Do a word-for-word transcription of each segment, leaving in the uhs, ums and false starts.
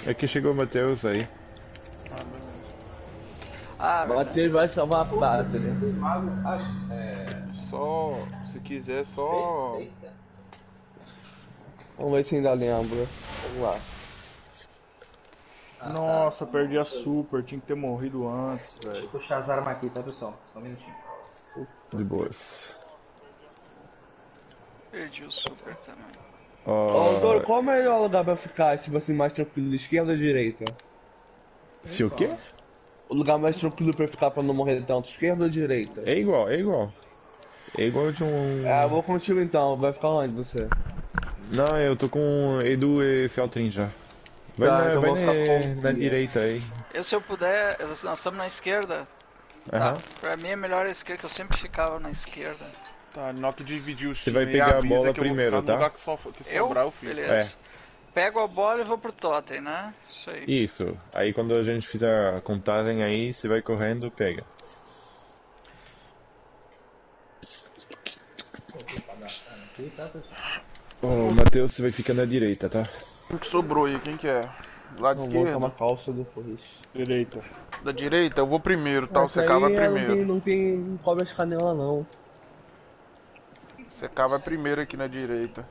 É que chegou o Matheus aí. Ah, Matheus vai salvar a base, né? É, só... Se quiser, só... Vamos ver se ainda lembra. Vamos lá. Nossa, perdi a super, tinha que ter morrido antes, velho. Vou puxar as armas aqui, tá, pessoal? Só um minutinho. De boas. Perdi o super também. Ô, Toro, Ó, qual é o melhor lugar pra ficar, tipo assim, mais tranquilo, esquerda ou direita? se o quê? O lugar mais tranquilo pra ficar pra não morrer tanto, esquerda ou direita? É igual, é igual. É igual de um... É, eu vou contigo então, vai ficar onde você? Não, eu tô com Edu e Feltrin já. Vai, Tá, na, então vai vou ficar na, com- na direita aí. Eu, se eu puder, eu- nós estamos na esquerda. Aham. Tá, pra mim é melhor a esquerda, que eu sempre ficava na esquerda. Tá, na hora que dividir o Você time vai aí, pegar a avisa bola que eu vou primeiro, ficar no tá? lugar que, só, que Eu? sobrar, eu fico. Beleza. Pego a bola e vou pro totem, né? Isso aí. Isso. Aí quando a gente fizer a contagem aí, você vai correndo, pega. Aqui, tá, pessoal? Ô, Matheus, você vai ficar na direita, tá? O que sobrou aí, quem que é? Lado Não vou esquerdo? tomar calça depois. Direita. Da direita? Eu vou primeiro, tá? Essa Você cava aí, é, primeiro. Não tem, não tem, não cobre as canelas não. Você cava primeiro aqui na direita.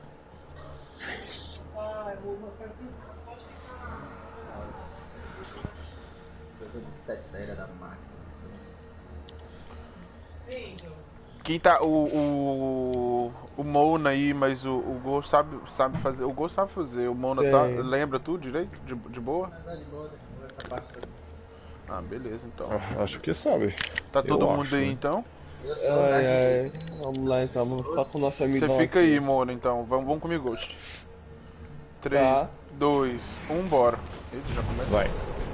Jogo de sete da era da máquina. Quem tá. O. O. O Mona aí, mas o, o Gol sabe, sabe fazer. O Gol sabe fazer. O Mona Sei. sabe, lembra tudo direito? De, de boa? Tá de boa, deixa eu ver essa parte toda. Ah, beleza então. Ah, acho que sabe. Tá todo Eu mundo acho, aí né? então? Eu sou da Ai, ai. direita. Vamos lá então, vamos ficar com o nosso amigo. Você fica aí, Mona, então. Vamos, vamos comigo, Ghost. três, Tá. dois, um, bora. Eita, já começa. Vai.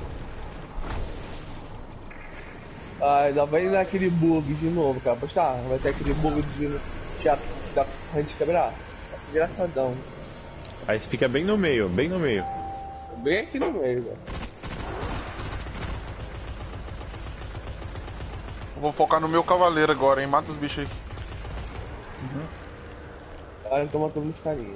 Ah, ainda vai dar aquele bug de novo, cara. Pois tá, vai ter aquele bug de já da gente quebrar. Engraçadão. Aí você fica bem no meio, bem no meio. Bem aqui no meio, velho. Vou focar no meu cavaleiro agora, hein? Mata os bichos aí. Olha, tô matando os carinhas.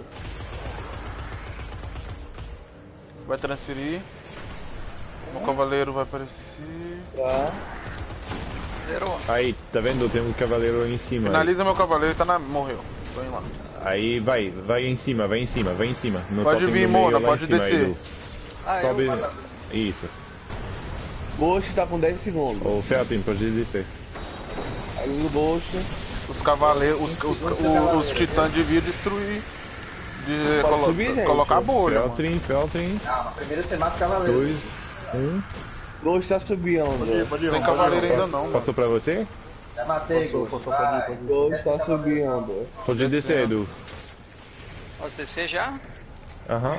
Vai transferir. O cavaleiro vai aparecer. Tá. Zerou. Aí, tá vendo? Tem um cavaleiro aí em cima. Finaliza meu cavaleiro, tá na. Morreu. Tô indo lá. Aí vai, vai em cima, vai em cima, vai em cima. No Pode totem vir, do meio, Mona, lá em pode cima, descer. Edu. Ah, Sobe. eu... Isso. Ghost tá com dez segundos. O Feltrin, pode descer. Aí no Ghost. Os cavaleiros. Os, os, os, os titãs deviam destruir. De Pode colo subir, gente? colocar a bolha. mano. Feltrin, Feltrin. Calma, primeiro você mata o cavaleiro. Dois, um. Ghost tá subindo. Pode ir, Tem pode ir, cavaleiro ainda Passou, não, mano. passou pra você? Já matei, Ghost. Passou, pode ir, Vai. pode ir. Ghost tá subindo. Pode descer, Edu. Posso descer já? Aham.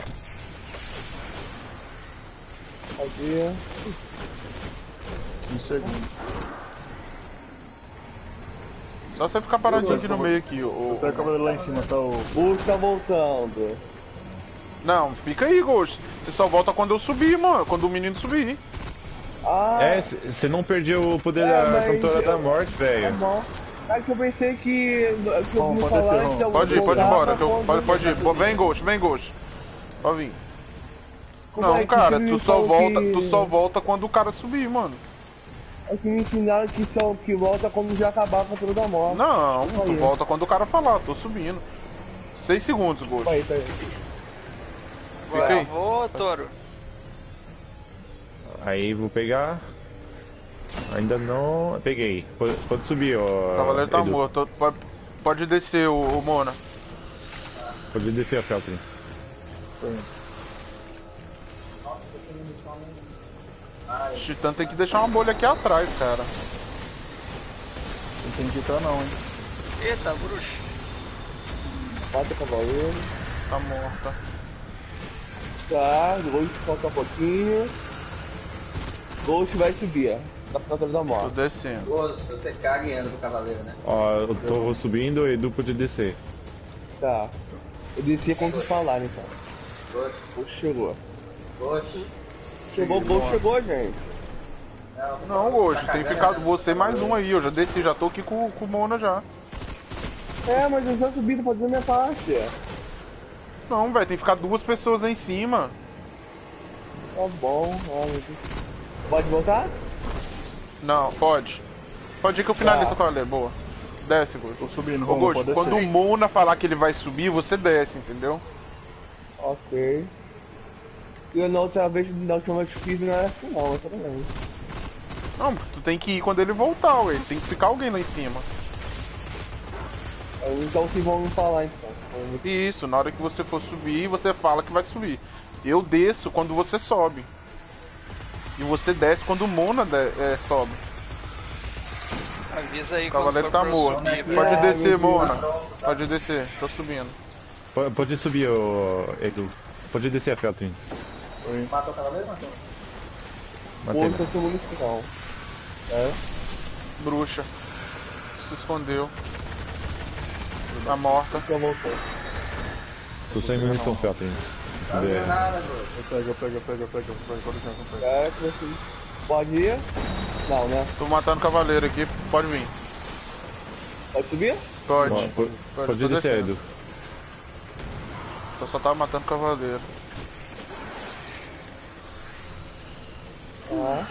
Aqui. Um segundo. Só você ficar paradinho aqui no meio aqui. O, Pega o cavaleiro lá em cima, tá o... Ghost tá voltando. Não, fica aí, Ghost. Você só volta quando eu subir, mano. Quando o menino subir. Ah, É, você não perdeu o poder É, da mas cantora eu- da morte, tá velho. bom. É que eu pensei que. que eu Bom, ouvi pode falar descer, que eu Pode ir, pode ir voltava embora. que eu- quando- pode, pode ir. Pô, Vem, Ghost, vem, Ghost. Pode vir. Como é Não, que cara, você me tu só falou volta, que- tu só volta quando o cara subir, mano. É que me ensinaram que só que volta quando já acabar com a toda da morte. Não, tu Aí. volta quando o cara falar, tô subindo. Seis segundos, Ghost. Aí, tá aí. Fica Agora aí. vou, Toro. Aí vou pegar. Ainda não. Peguei. Pode, pode subir, ó. O cavaleiro tá Edu. morto. Pode, pode descer, o, o Mona. Pode descer, Feltrin. O Titã tem que deixar uma bolha aqui atrás, cara. Não tem que entrar não, hein. Eita, bruxo. Mata o cavaleiro. Tá morta. Tá, Ghost falta um pouquinho. Ghost vai subir, ó. Tá pra toda da Tô morte. descendo. Ghost, você caga e anda pro cavaleiro, né? Ó, eu tô subindo, Edu pode descer. Tá. Eu desci quando vocês falarem, então. Ghost, Ghost chegou. Ghost. Chegou, Ghost chegou, gente. Não, Ghost, tem ficado você mais um aí. Eu já desci, já tô aqui com, com o Mona já. É, mas eu já subi pra fazer minha parte. Não, velho, tem que ficar duas pessoas aí em cima. Tá bom, ó, meu Deus. Pode voltar? Não, pode. Pode ir que eu finalizo Tá. com a Lê, boa. Desce, Ghost. Tô subindo, Ô, Romulo, Ghost, pode quando descer. o Mona falar que ele vai subir, você desce, entendeu? Ok. E eu na outra vez, na última vez que fiz, não era assim não, mas tudo bem. Não, tu tem que ir quando ele voltar, ué. Tem que ficar alguém lá em cima. Então que vão me falar então. Vamos- Isso, na hora que você for subir, você fala que vai subir. Eu desço quando você sobe. E você desce quando o Mona de- é, sobe. Avisa aí O quando cavaleiro for tá pra eu morto. subir, velho. Pode Ai, descer, meu Deus. Mona. Pode descer, tô subindo. Pode, pode subir, ô, Edu. Pode descer a Feltrin. Matou o cavaleiro, matou? Matei. Outra sem munição. É? Bruxa. Se escondeu. Tá morta. Já voltou. Tô sem munição, Feltrin. Se Não puder. deu nada, Ghost. Eu pego, eu pego, eu pego, eu pego, eu pego, pode licença, eu pego. É, que você... Pode ir? Não, né? Tô matando o cavaleiro aqui, pode vir. Pode subir? Pode. Ó, Pode, pode tô descer, descendo. Edu. Eu só tava matando o cavaleiro. Tá.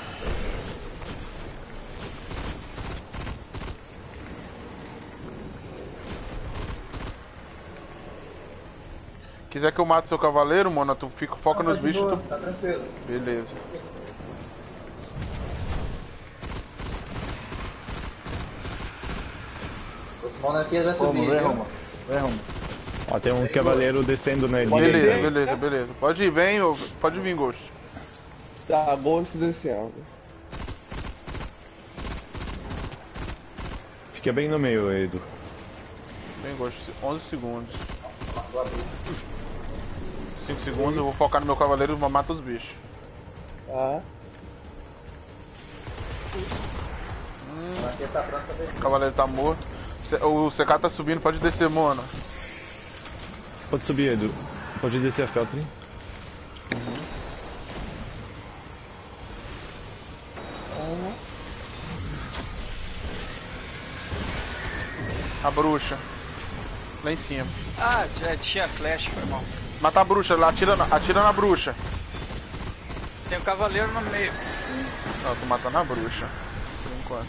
Quiser que eu mate seu cavaleiro, Mona, tu fica, foca Não, nos tá de bichos. boa, Tu... Tá tranquilo. Beleza. O monarquia vai subir, Romulo, vem, viu? Romulo. Vem, Romulo. Ó, tem um cavaleiro descendo na Pode direita. Beleza, beleza, beleza. Pode ir, vem, ô, pode vir, Ghost. Tá, Ghost descendo. Fica bem no meio, Edu. Vem, Ghost. onze segundos. cinco segundos, eu vou focar no meu cavaleiro e vou matar os bichos. Tá. A monarquia tá pronta pra O descer. cavaleiro tá morto. C- O C K tá subindo, pode descer, Mona. Pode subir, Edu. Pode descer a Feltrin. A bruxa. Lá em cima. Ah, já tinha flash, foi mal. Mata a bruxa, lá, atira na, atira na bruxa. Tem um cavaleiro no meio. Não, tô matando a bruxa. Por enquanto.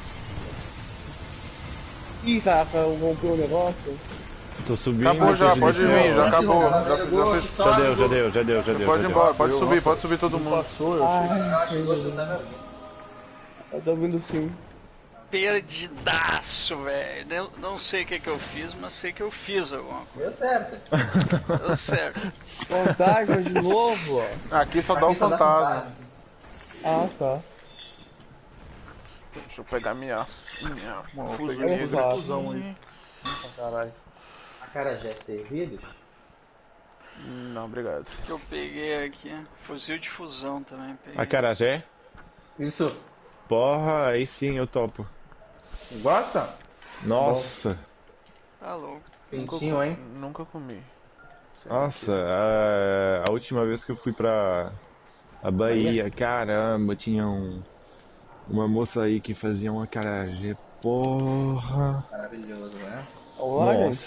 Ih, caraca, eu comprei um negócio. Tô subindo. Acabou já, pode descer, vir, ó. já acabou. Já, Cavaleiro já Ghost, fez- Já sobe, deu, já Ghost. deu, já deu, já deu. Pode ir já embora, deu. pode Eu, subir, nossa. pode subir todo mundo. Passou, eu Ai, Eu acho que o Ghost tá me ouvindo. eu tô ouvindo sim. Perdidaço, velho. Eu não sei o que que eu fiz, mas sei que eu fiz alguma Deu certo. coisa. Deu certo. Fantasma de novo, ó. Aqui só dá o Aqui só dá fantasma. fantasma. Ah, tá. Deixa eu pegar minha. minha Mano, eu fuso peguei um negra. fusão aí. Ah, caralho. Acarajé servidos? Não, obrigado. Que eu peguei aqui. Fuzil de fusão também peguei. Acarajé? Isso. Porra, aí sim eu topo. Gosta? Nossa. Tá louco. Quentinho, hein? Nunca comi. Sei Nossa, a, a última vez que eu fui pra a Bahia, caramba, tinha um, uma moça aí que fazia um acarajé, porra. Maravilhoso, né? Vamos lá, gente.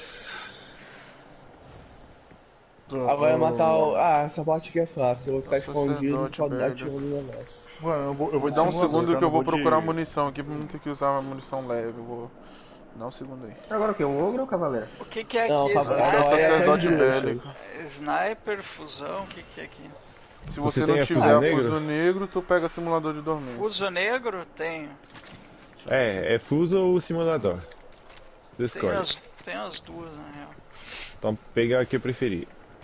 Nossa. Agora é matar o... Ah, essa parte aqui é fácil. Eu vou ficar escondido Sacerdote, só dar velho. tiro no negócio. Mano, eu vou, eu vou Dá um de simulador, segundo tá? que eu Não vou de- procurar munição aqui, pra não ter que usar uma munição leve. Eu vou. Dá um segundo aí. Agora o que? O ogro ou o cavaleiro? O que que é Não, aqui? cavaleiro, É o Agora é sacerdote as bruxas. bélico. Sniper, fusão, o que que é aqui? Se Você você, tem não a tiver fuso a negro? fuso negro, tu pega simulador de dormência. Fuso negro? Tenho. É, é fuso ou simulador? Tem Discord. as, tem as duas, na real. Então pega a que eu preferi.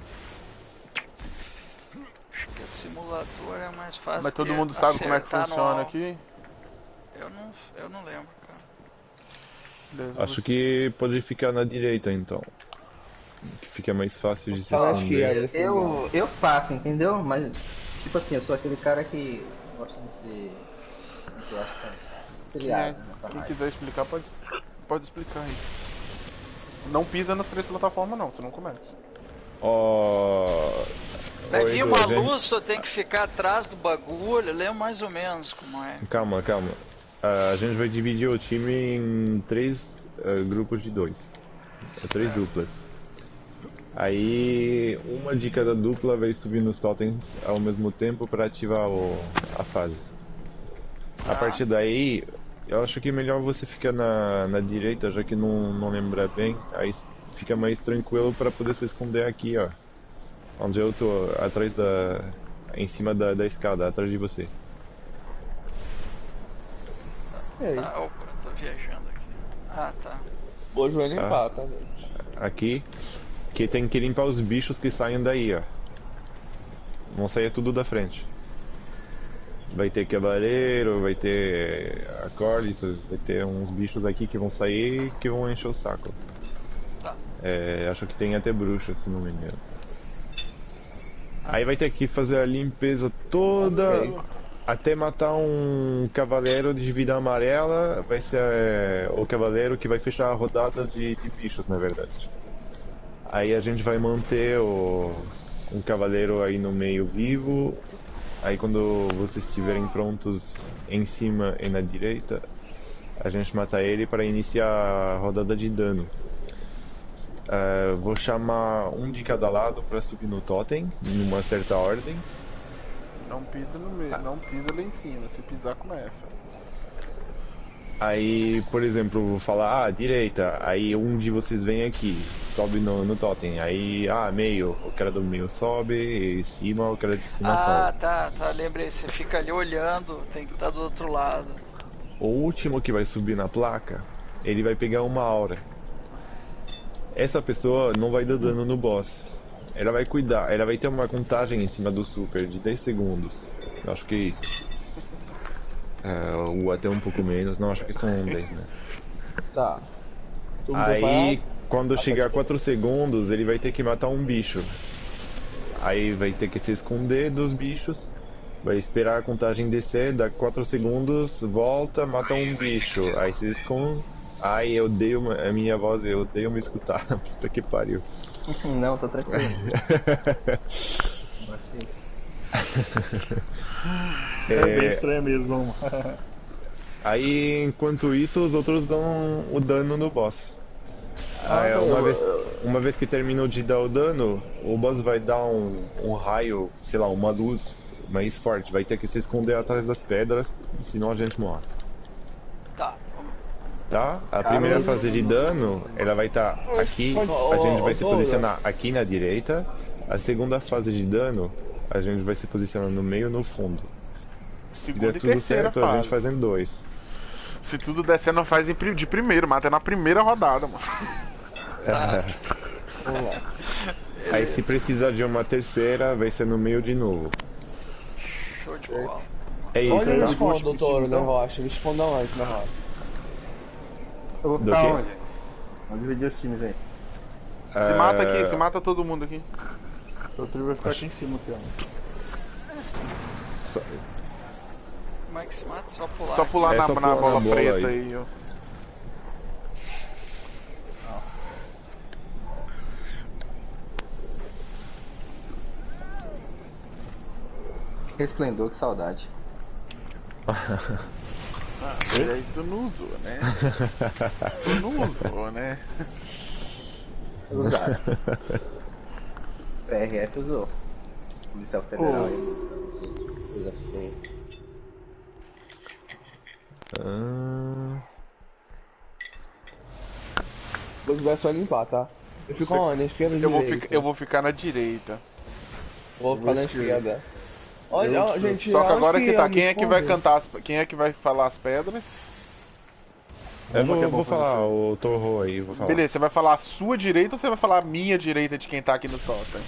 Acho que a simulador é mais fácil. Mas todo de mundo sabe como é que acertar no funciona alvo. aqui? Eu não, eu não lembro, cara. Beleza, Acho que pode ficar na direita então. Que fica mais fácil de se Tá na esconder. esquerda. Eu, eu faço, entendeu? Mas, tipo assim, eu sou aquele cara que gosta de ser, entre aspas, auxiliado nessa Quem parte. quiser explicar, pode, pode explicar aí. Não pisa nas três plataformas não, você não começa. Ó. Vai Ô, vir Edu, uma a gente- luz, só tem que ficar atrás do bagulho, eu lembro mais ou menos como é. Calma, calma. Ah, a gente vai dividir o time em três ah, grupos de dois. É, três duplas. Aí uma de cada dupla vai subir nos totens ao mesmo tempo para ativar o, a fase. A partir daí, eu acho que é melhor você ficar na, na direita, já que não, não lembra bem. Aí fica mais tranquilo para poder se esconder aqui, ó. Onde eu tô, atrás da... em cima da, da escada, atrás de você. E aí? Tá, opa, tô viajando aqui. Ah, tá. Hoje vai limpar, tá? Aqui, que tem que limpar os bichos que saem daí, ó. Vão sair tudo da frente. Vai ter cavaleiro, vai ter acólitos, vai ter uns bichos aqui que vão sair que vão encher o saco. Tá. É, acho que tem até bruxa, se não me engano. Aí vai ter que fazer a limpeza toda Ok. até matar um cavaleiro de vida amarela. Vai ser é, o cavaleiro que vai fechar a rodada de, de bichos, na verdade. Aí a gente vai manter o, um cavaleiro aí no meio vivo. Aí quando vocês estiverem prontos em cima e na direita, a gente mata ele para iniciar a rodada de dano. Uh, vou chamar um de cada lado para subir no totem, numa certa ordem. Não pisa no meio, não pisa lá em cima. Se pisar, começa. Aí, por exemplo, eu vou falar, ah, direita. Aí um de vocês vem aqui, sobe no, no totem. Aí, ah, meio, o cara do meio sobe, e cima, o cara de cima Ah, sobe. tá, tá, lembrei. Você fica ali olhando, tem que estar do outro lado. O último que vai subir na placa, ele vai pegar uma aura. Essa pessoa não vai dar dano no boss. Ela vai cuidar, ela vai ter uma contagem em cima do super de dez segundos. Eu acho que é isso. É, ou até um pouco menos, não, acho que são dez mesmo. Tá. Tudo Aí, preparado? quando chegar quatro segundos, ele vai ter que matar um bicho. Aí vai ter que se esconder dos bichos. Vai esperar a contagem descer, dá quatro segundos, volta, mata um bicho. Aí se esconde. Ai, eu odeio uma- a minha voz, eu odeio me escutar. Puta que pariu. Não, tô tranquilo. É, bem É, estranho mesmo. aí, enquanto isso, os outros dão o dano no boss. Aí, Ah, uma, eu- vez, uma vez que terminou de dar o dano, o boss vai dar um, um raio, sei lá, uma luz mais forte. Vai ter que se esconder atrás das pedras, senão a gente morre. Tá, vamos. Tá? A primeira fase de dano, ela vai estar aqui, a gente vai se posicionar aqui na direita. A segunda fase de dano, a gente vai se posicionar no meio e no fundo. Se Segunda der e tudo terceira certo, a gente fase. faz em dois. Se tudo der certo, não faz em pri- de primeiro, mata na primeira rodada, mano. Vamos lá. Aí se precisar de uma terceira, vai ser no meio de novo. Show de bola. É isso, Onde eles tá? escondem, doutor, né, Rocha? Eles escondem onde, né, Rocha? Eu vou Do ficar quê? onde? Vamos dividir os times aí. Se mata aqui, se mata todo mundo aqui. O outro vai ficar aqui em cima, Tião. Só- Como é que se mata? Só pular. Só pular É, na, só na pular na bola bola preta aí. aí, ó. Resplendor, que saudade. Ah, e aí tu não usou, né? Tu não usou, né? Usaram. P R F usou. Policial Federal aí. Coisa feia. Ah, Depois vai só limpar, tá? Eu fico Você- onde? Na esquerda ou Eu vou, direita? ficar, eu vou ficar na direita. Vou ficar na esquerda. Olha, ó, gente, Só que aonde agora que tá, eu quem me é que vai escondo? cantar as, quem é que vai falar as pedras? eu Uma que é vou, bom vou pra falar o Torro aí, vou falar. Beleza, você vai falar a sua direita ou você vai falar a minha direita de quem tá aqui no totem?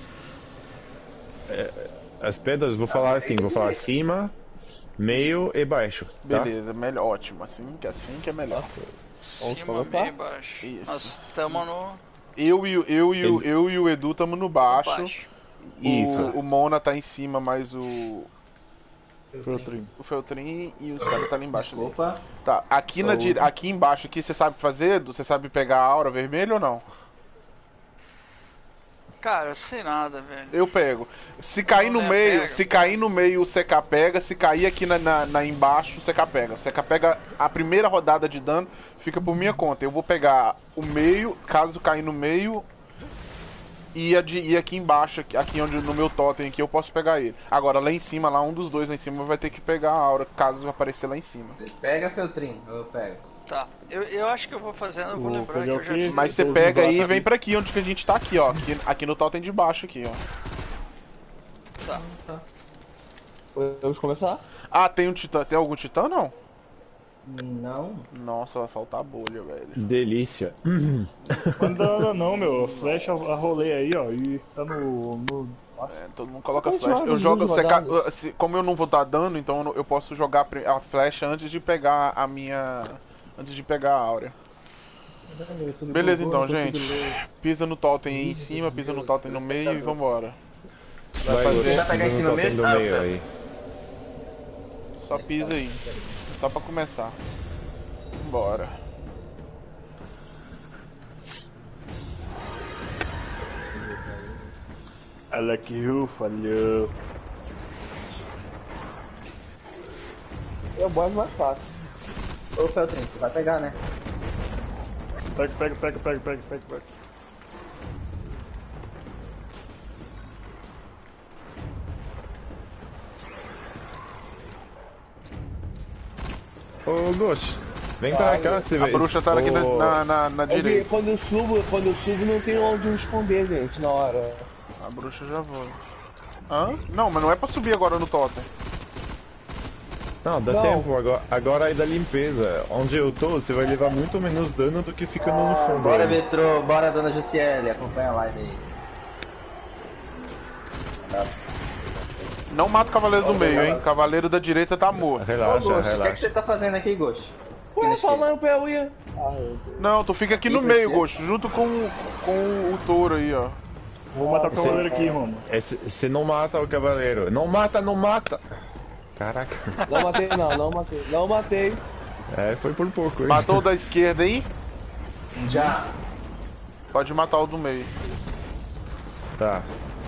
As pedras, vou falar assim, vou falar cima, meio e baixo, tá? Beleza, melhor, ótimo, assim que assim que é melhor. Vamos Cima, começar? meio e baixo. Isso. Nós estamos no Eu e, o- eu, e o, Ele- eu e o Edu tamo no baixo. baixo. Isso. O, o Mona tá em cima, mas o, Feltrinho. o Feltrin e os caras tá ali embaixo. ali. Opa, Tá, aqui, na, dire- aqui embaixo, aqui você sabe fazer, Edu? Você sabe pegar a aura vermelha ou não? Cara, eu sei nada, velho. Eu pego. Se cair no Não, né, meio, pega. se cair no meio o C K pega, se cair aqui na, na, na embaixo o C K pega. O C K pega a primeira rodada de dano, fica por minha conta. Eu vou pegar o meio, caso cair no meio, e, a de, e aqui embaixo, aqui, aqui onde no meu totem aqui, eu posso pegar ele. Agora, lá em cima, lá um dos dois lá em cima vai ter que pegar a aura, caso aparecer lá em cima. Você pega, Feltrinho, eu pego. Tá, eu, eu acho que eu vou fazendo, eu vou Vou lembrar que pegar eu o já quê? fiz. Mas você Vou pega usar aí e pra vem mim. pra aqui, onde que a gente tá aqui, ó. Aqui, aqui no totem de baixo aqui, ó. Tá. Podemos começar? Ah, tem um titã. Tem algum titã, não? Não. Nossa, vai faltar bolha, velho. Delícia. Não dá nada não, meu. A flecha a rolê aí, ó. E tá no. no... Nossa. É, todo mundo coloca Quantas flecha. Eu rodadas, jogo, duas você ca- rodadas? se- como eu não vou dar dano, então eu não- eu posso jogar a pri- a flecha antes de pegar a minha... Antes de pegar a áurea. Beleza então, gente. Pisa no totem aí em cima, pisa no totem no meio e vambora. Vai, fazer- você vai pegar em cima no totem mesmo? do Ah, meio eu aí. Só pisa aí. Só pra começar. Bora. Ela que you falhou. É o boss mais fácil. Ô, Feltrinho, você vai pegar, né? Pega, pega, pega, pega, pega, pega, pega. Ô, Ghost, vem pra cá, você A vai... bruxa tá aqui na, Ô, na, na, na É que direita. quando eu subo, quando eu subo não tem onde eu esconder, gente, na hora. A bruxa já foi. Hã? Não, mas não é pra subir agora no totem. Não, dá Não. tempo, agora, agora é da limpeza. Onde eu tô, você vai levar muito menos dano do que ficando no fundo. Bora, aí. Metrô, bora, dona Jussiele, acompanha a live aí. Não mata o cavaleiro do meio, hein? Cavaleiro da direita tá morto. Ô, Relaxa, Ghost, o que, é que relaxa. você tá fazendo aqui, Ghost? Aqui na Ué, esquerda. falando pra eu ir. Ah, eu... Não, tu fica aqui no Ih, meio, por quê? Ghost, junto com, o- com o touro aí, ó. Vou matar o cavaleiro aqui, mano. Você não mata o cavaleiro. Não mata, não mata! Caraca. Não matei não, não matei. Não matei. É, foi por pouco, hein? Matou o da esquerda aí? Já. Pode matar o do meio. Tá.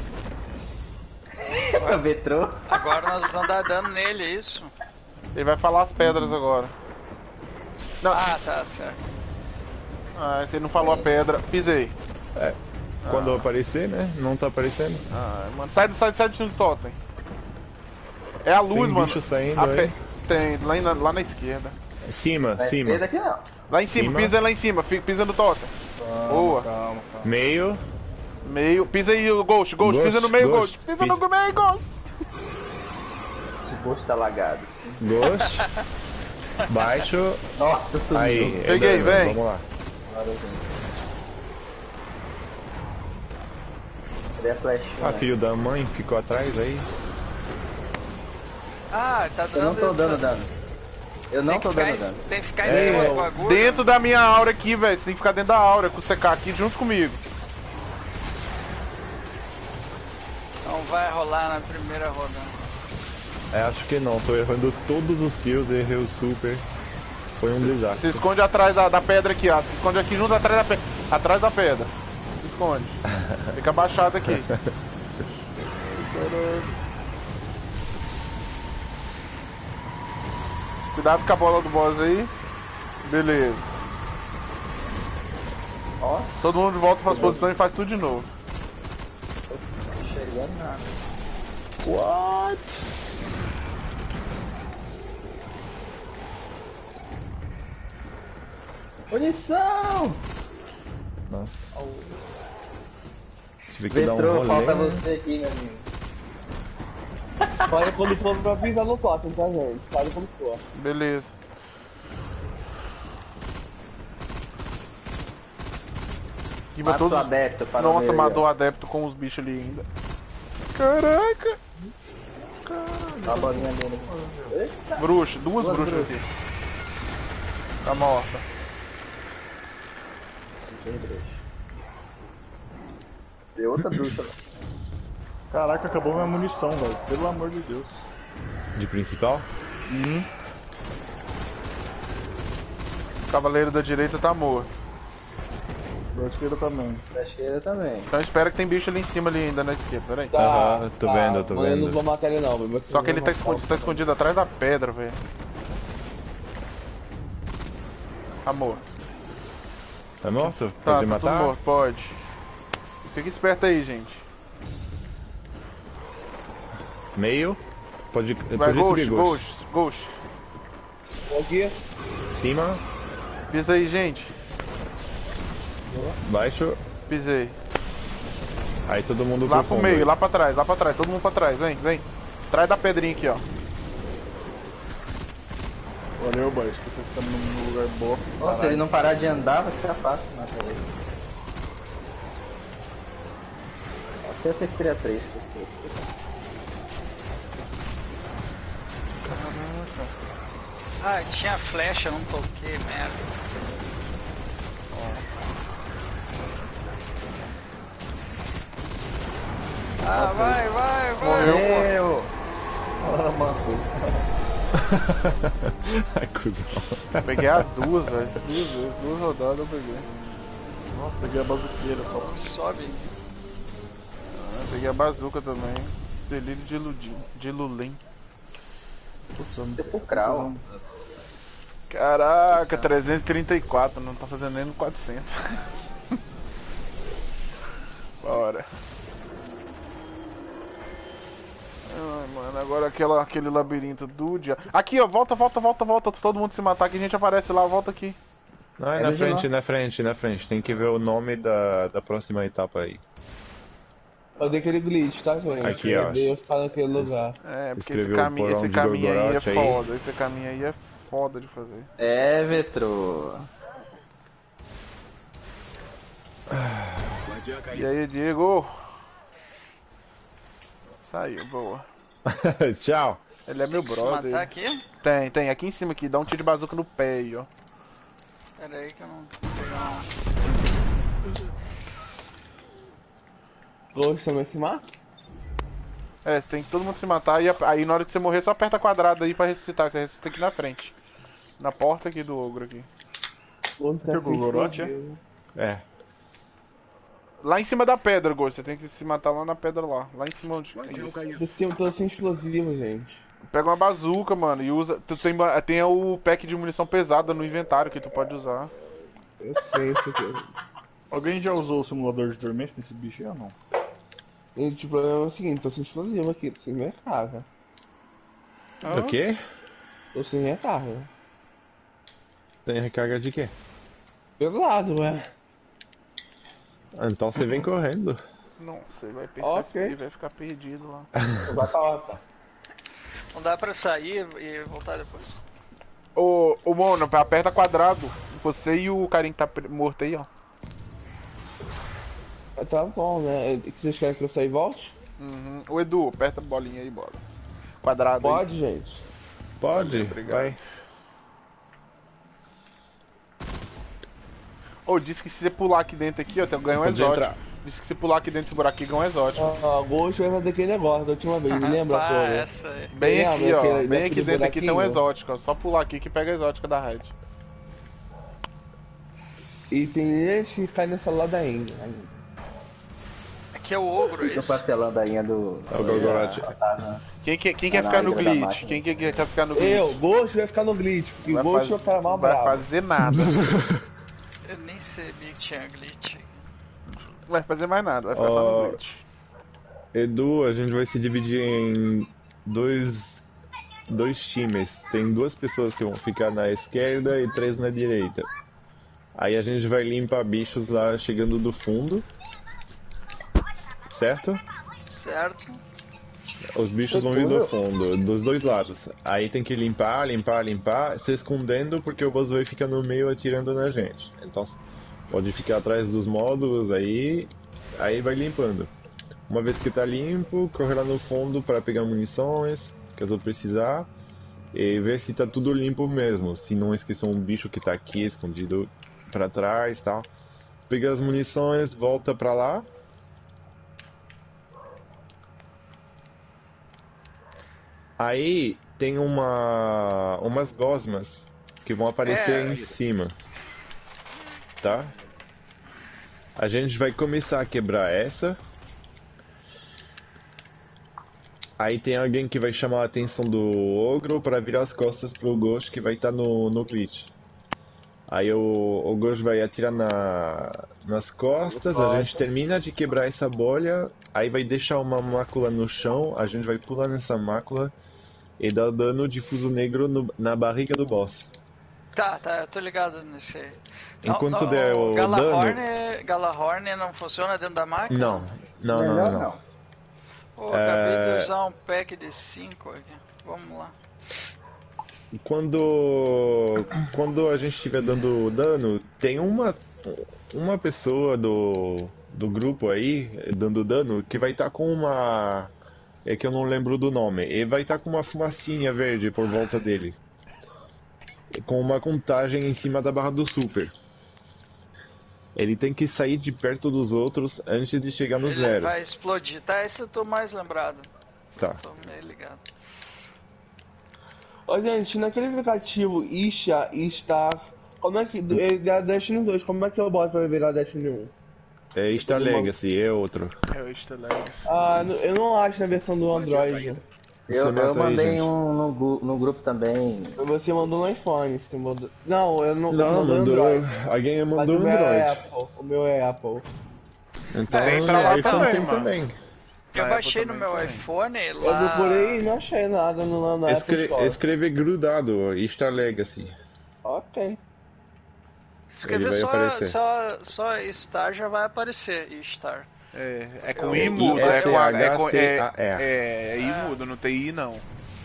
Metrô. Agora nós vamos dar dano nele, é isso? Ele vai falar as pedras agora. Não, Ah, tá, certo. ah, você não falou a pedra. Pisei. É. Quando aparecer, né? Não tá aparecendo. Ah, mano, sai do sai, sai do totem. É a luz, Tem mano. bicho saindo A aí? pe- Tem, lá, na- lá na esquerda. Cima, Na cima. esquerda aqui não. Lá em cima, Cima. pisa lá em cima, fi- pisa no totem. Boa. Calma, calma. Meio. Meio, pisa aí, o Ghost, Ghost, Ghost, pisa no meio, Ghost, Ghost. Pisa no pisa. meio, Ghost. Esse Ghost tá lagado. Ghost. Baixo. Nossa, sumiu. Aí. é Peguei, dano, vem. Vamos lá. Cadê a flecha? Ah, filho da mãe, ficou atrás aí. Ah, tá dando. Eu não tô dando dano. Eu não Tem que tô ficar, dando em- dano. tem que ficar em É, cima eu- do bagulho. Dentro da minha aura aqui, velho. Você tem que ficar dentro da aura, com o C K aqui junto comigo. Não vai rolar na primeira rodada. É, acho que não, tô errando todos os tiros, errei o super. Foi um Se desastre. esconde atrás da, da pedra aqui, ó. Se esconde aqui junto atrás da pedra. Atrás da pedra. Se esconde. Fica abaixado aqui. Cuidado com a bola do boss aí. Beleza. Nossa, Todo mundo volta para as posições e faz tudo de novo. não tô enxergando nada. What? Punição! Nossa. Tive que dar um Metrô, rolê. falta né? você aqui, meu amigo. Olha quando for pra pisar no totem, tá, gente? Sabe quando for. Beleza. E Mata todos- o adepto para Nossa, ver aí, matou o ó. adepto com os bichos ali ainda. Caraca! Dá a bolinha dele. Eita, Bruxa, duas, Duas bruxas bruxas. aqui. Tá morta. tem bruxa. Tem outra bruxa lá. Caraca, acabou minha munição, velho. Pelo amor de Deus. De principal? Uhum. O cavaleiro da direita tá morto. Da esquerda também. Da esquerda também. Então espera que tem bicho ali em cima ali ainda na esquerda, peraí. Tá, Aham, tô tá, vendo, tô mas Eu não vendo. vou matar ele não, meu. Só que ele tá escondido, tá escondido atrás da pedra, velho. Tá morto. Tá morto? Tá, Pode tá tudo matar? morto, pode. Fica esperto aí, gente. Meio. Pode, Vai, pode Ghost, subir, Ghost, Ghost. Aqui. Cima. Pisa aí, gente. Baixo. Pisei. Aí todo mundo Lá pro pro fundo meio, aí. lá pra trás, lá pra trás. Todo mundo pra trás, vem, vem. Atrás da pedrinha aqui, ó. Valeu, boy. Acho que você tá num lugar bosta. Ó, se ele não parar de andar, vai ficar fácil matar ele. Ó, se essa estreia três, se essa estreia. Ah, tinha flecha, não toquei, merda. Ah, vai, vai, vai. Morreu! Ah, matou. Ai, cuzão. Peguei as duas, velho. Duas vezes, duas rodadas eu peguei. Nossa, peguei a bazuqueira só. Sobe. Ah, peguei a bazuca também. Delírio de, Ludi, de Lulim. Sepulcral. Caraca, trezentos e trinta e quatro, não tá fazendo nem no quatrocentos. Bora. Ai, mano, agora aquela, aquele labirinto do dia. Aqui, ó, volta, volta, volta, volta. Todo mundo se matar que a gente aparece lá, volta aqui. Não, é É na do frente, Giló. na frente, na frente. Tem que ver o nome da, da próxima etapa aí. Fazer aquele glitch, tá, gente? Aqui, ó. Deus tá naquele lugar. É, porque esse Escreveu o caminho, porão esse de caminho aí é Gorgoroth aí. foda. Esse caminho aí é foda de fazer. É, Vetro. E aí, Diego? Saiu, boa. Tchau. Ele é meu Se matar brother. aqui? Tem, tem, aqui em cima aqui, dá um tiro de bazuca no pé aí, ó. Pera aí que eu não tô pegando. Ghost também se mata? É, você tem que todo mundo se matar e a- aí na hora que você morrer só aperta quadrado aí pra ressuscitar. Você ressuscita aqui na frente. Na porta aqui do ogro aqui. Ghost tá Que Gorgoroth, sem é? poder. É. Lá em cima da pedra, Ghost. Você tem que se matar lá na pedra lá. Lá em cima onde. Isso. Esse time todo sem explosivo, gente. Pega uma bazuca, mano, e usa. Tu tem, ba- tem o pack de munição pesada no inventário que tu pode usar. Eu sei isso aqui. Alguém já usou o simulador de dormência nesse bicho aí ou não? E tipo, o problema é o seguinte, tô sem explosivo aqui, tô sem minha carga. O quê? Tô sem minha carga. Tem recarga de quê? Pesado, ué. Ah, então você vem correndo. Não, você vai pensar Ok. e vai ficar perdido lá. Vai pra lá, tá. Não dá pra sair e voltar depois. Ô, ô, mano, aperta quadrado. Você e o carinha que tá pre- morto aí, ó. Mas tá bom, né? O que vocês querem que eu saia e volte? Uhum. O Edu, aperta a bolinha aí, bora. Quadrado aí. Pode, gente. Pode, Obrigado. vai. Ô, disse que se você pular aqui dentro aqui, ó, tem ganha um Pode exótico. entrar. Disse que se pular aqui dentro desse buraco aqui, ganha um exótico. Ó, o Ghost vai fazer aquele negócio da última vez, me lembra, Ah, Toro? essa aí. Bem lembra aqui, ó. daquele- Bem daquele aqui dentro aqui tem um buraquinho? exótico, ó. Só pular aqui que pega a exótica da raid. E tem gente que cai nessa ladainha. Aqui é o ogro, Fica isso. parcelando a linha do. É o Gorgoroth. Tá na- Quem, quer- quem Tá quer na ficar no hidra da glitch? máquina. Quem quer, quer ficar no glitch? Eu, Ghost vai ficar no glitch, porque Vai Ghost faz- vai ficar mal vai bravo. fazer nada. Eu nem sabia que tinha glitch. Não vai fazer mais nada, vai ficar só Ó. no glitch. Edu, a gente vai se dividir em dois, dois times. Tem duas pessoas que vão ficar na esquerda e três na direita. Aí a gente vai limpar bichos lá chegando do fundo. Certo? Certo? Os bichos vão vir do fundo, dos dois lados. Aí tem que limpar, limpar, limpar, se escondendo porque o boss vai ficar no meio atirando na gente. Então pode ficar atrás dos módulos aí, aí vai limpando. Uma vez que tá limpo, correr lá no fundo para pegar munições, caso precisar, e ver se tá tudo limpo mesmo. Se não esquecer um bicho que tá aqui escondido para trás e tal. Pega as munições, volta pra lá. Aí tem uma umas gosmas que vão aparecer É. em cima, tá? A gente vai começar a quebrar essa. Aí tem alguém que vai chamar a atenção do ogro para virar as costas pro Ghost que vai estar no, no glitch. Aí o, o Ghost vai atirar na, nas costas, a gente termina de quebrar essa bolha, aí vai deixar uma mácula no chão, a gente vai pular nessa mácula e dar dano difuso negro no, na barriga do boss. Tá, tá, eu tô ligado nesse aí. Enquanto não, não, der o Galahorn, dano... Galahorn não funciona dentro da máquina? Não, não, não, não. não. Pô, acabei É... de usar um pack de cinco aqui. Vamos lá. Quando, quando a gente estiver dando dano, tem uma, uma pessoa do, do grupo aí, dando dano, que vai estar com uma... É que eu não lembro do nome. Ele vai estar com uma fumacinha verde por volta dele. Com uma contagem em cima da barra do super. Ele tem que sair de perto dos outros antes de chegar no Ele zero. vai explodir. Tá, esse eu tô mais lembrado. Tá. Tô meio ligado. Ô, gente, naquele aplicativo Isha e Star, como é que. É da Destiny dois, como é que eu boto pra virar Destiny um? É Star Legacy, é outro. É o Star Legacy. Ah, eu não acho na versão do Android. Eu, Você eu mata aí, mandei gente. um no, gu- no grupo também. Você mandou no iPhone, você mandou. Não, eu não. Não, você mandou no mandou. Android. Alguém Mas mandou o no meu é Android. Apple. O meu é Apple. Então, É, Tem pra lá iPhone também, tem mano. também. Eu Ah, baixei Apple no meu também. iPhone Eu lá. procurei e não achei nada no, na Apple Escre Store. escreve grudado, Star Legacy. Ok. Escrever Ele vai só, aparecer. só, só Star já vai aparecer. Star. É, é com Eu- I mudo, é com a, é, com, é, S-H-T-A-R. é, é I mudo, não tem I não.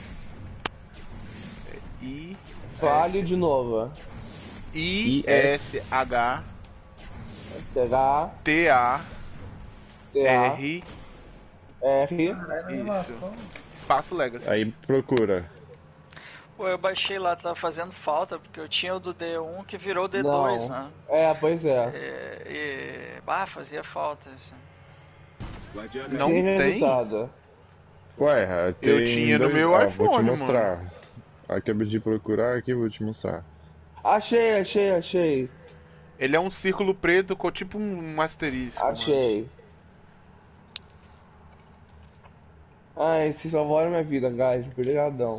É I, Fale de novo. I, S, H, H, T, A, T, A, R, R. isso. Espaço Legacy. Aí procura. Pô, eu baixei lá, tava fazendo falta, porque eu tinha o do D um que virou D Não. dois, né? É, pois é. E, e... Ah, fazia falta isso. Não Sem tem? resultado. Ué, tem Eu tinha no dois- meu Ó, iPhone, vou te mostrar. Acabei de procurar aqui, vou te mostrar. Achei, achei, achei. Ele é um círculo preto com tipo um asterisco. mano. Achei. Ai, vocês salvaram minha vida, guys. Obrigadão.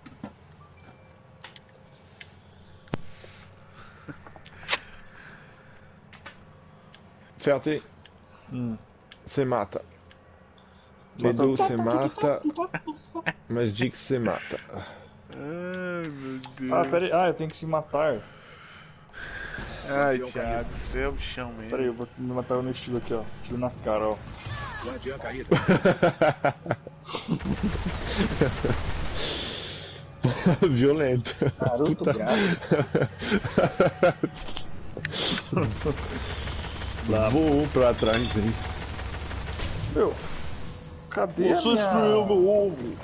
Felty, Hum. você mata. Edu, você mata. Mas Dick, você mata. Ai, meu Deus. Ah, pera aí. Ah, eu tenho que se matar. Ai, Thiago, você é o chão mesmo. Pera aí, eu vou me matar no estilo aqui, ó. Tiro na cara, ó. Guardiã caído. Violento. Naruto grave. Voou pra trás aí. Meu, cadê a Você minha... destruiu meu ovo.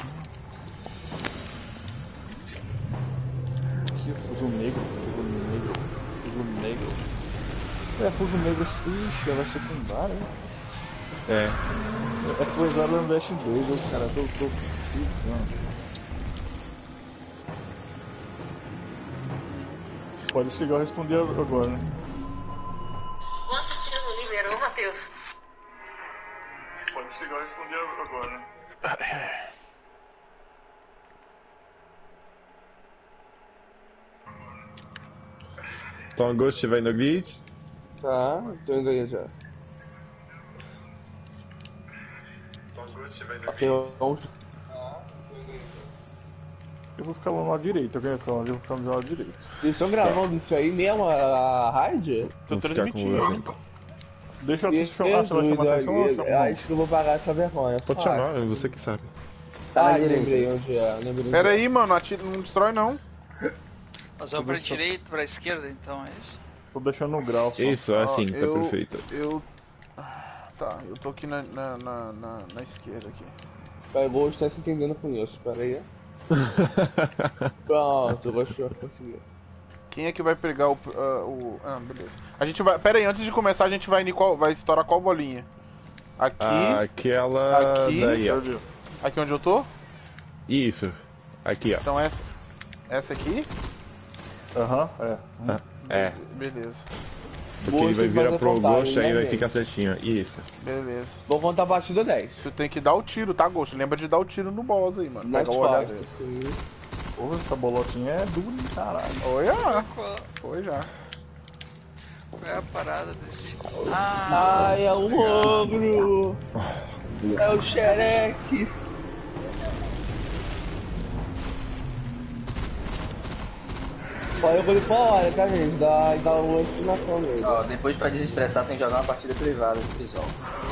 Aqui, fuso negro, fuso negro, fuso negro. É, fuso negro, ixi, ela é secundária, hein? É. É coisa do Invest dois, eu, cara, tô, tô pisando. Pode desligar, eu respondi agora, né? Quanto você não liberou, Matheus? Pode desligar, eu respondi agora, né? Então, Ghost vai no glitch. Tá, tô indo aí já. Ok, vamos. Eu vou ficar lá no lado direito, eu quero eu vou ficar no lado direito. Vocês estão gravando isso aí mesmo, a, a raid? Tô Vou ficar com transmitindo. você. Deixa eu te chamar, ah, você vai chamar atenção ou eu chamo? Não? Acho que eu vou pagar essa vergonha. Pode sabe? chamar, é você que sabe. Tá na Ah, direita. lembrei onde é. Lembrei onde Pera é. aí, mano, atira, não destrói não. Nós vamos pra direita, pra esquerda, então, é isso? Tô deixando no grau só. Isso, é assim, Ó, tá eu- perfeito. Eu. Tá, eu tô aqui na, na, na, na, na esquerda aqui. Vai, vou estar se entendendo com isso, pera aí. Pronto, eu vou conseguir. Quem é que vai pegar o. ah, o... Ah, beleza. A gente vai. Pera aí, antes de começar, a gente vai em qual. Vai estourar qual bolinha? Aqui. Ah, Aquela Aqui. daí, ó. Aqui onde eu tô? Isso. Aqui, ó. Então essa. Essa aqui? Aham, é. É, Beleza. porque ele vai Ghost virar vai pro apontar, Ghost aí né, vai gente? ficar certinho. Isso. Beleza. Vou contar a partir do dez. Tu tem que dar o tiro, tá, Ghost? Lembra de dar o tiro no boss aí, mano. Nas Pega o olhar costas. dele. sim. Porra, essa bolotinha é dura, hein, caralho. Oi, já. Foi já. Qual é a parada desse? Ah, Ai, é o ogro! É o xereque! Olha quando for a hora, tá, gente? Dá, dá uma estimação mesmo. Ó, depois pra desestressar tem que jogar uma partida privada com o pessoal.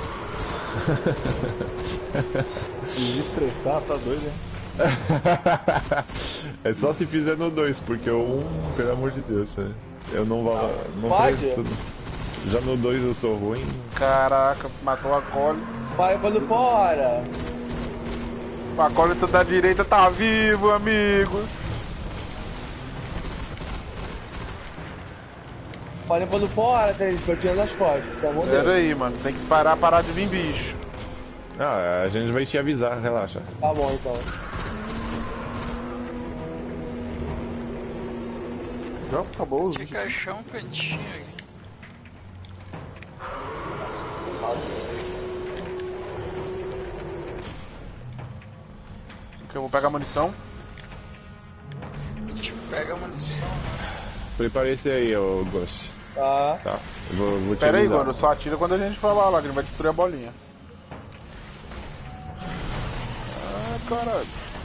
Desestressar, tá doido, hein? É só se fizer no dois, porque o um, pelo amor de Deus, né? Eu não vou. Não Pode? presto. Já no dois eu sou ruim. Caraca, matou a Cole. Vai quando for a hora. O acólito da direita tá vivo, amigos. Olha quando for a hora, tá, gente? Pra eu tirar das costas, pelo amor de Pera Deus. aí, mano. Tem que esperar parar de vir bicho. Ah, a gente vai te avisar, relaxa. Tá bom, então. Já acabou os tinha que achar um cantinho aqui. Eu vou pegar munição. A gente pega a munição. Prepare esse aí, ô Ghost. Tá. Tá, eu vou, vou te Pera aí, avisar. mano. Só atira quando a gente falar lá, que ele vai destruir a bolinha. Ah, caralho.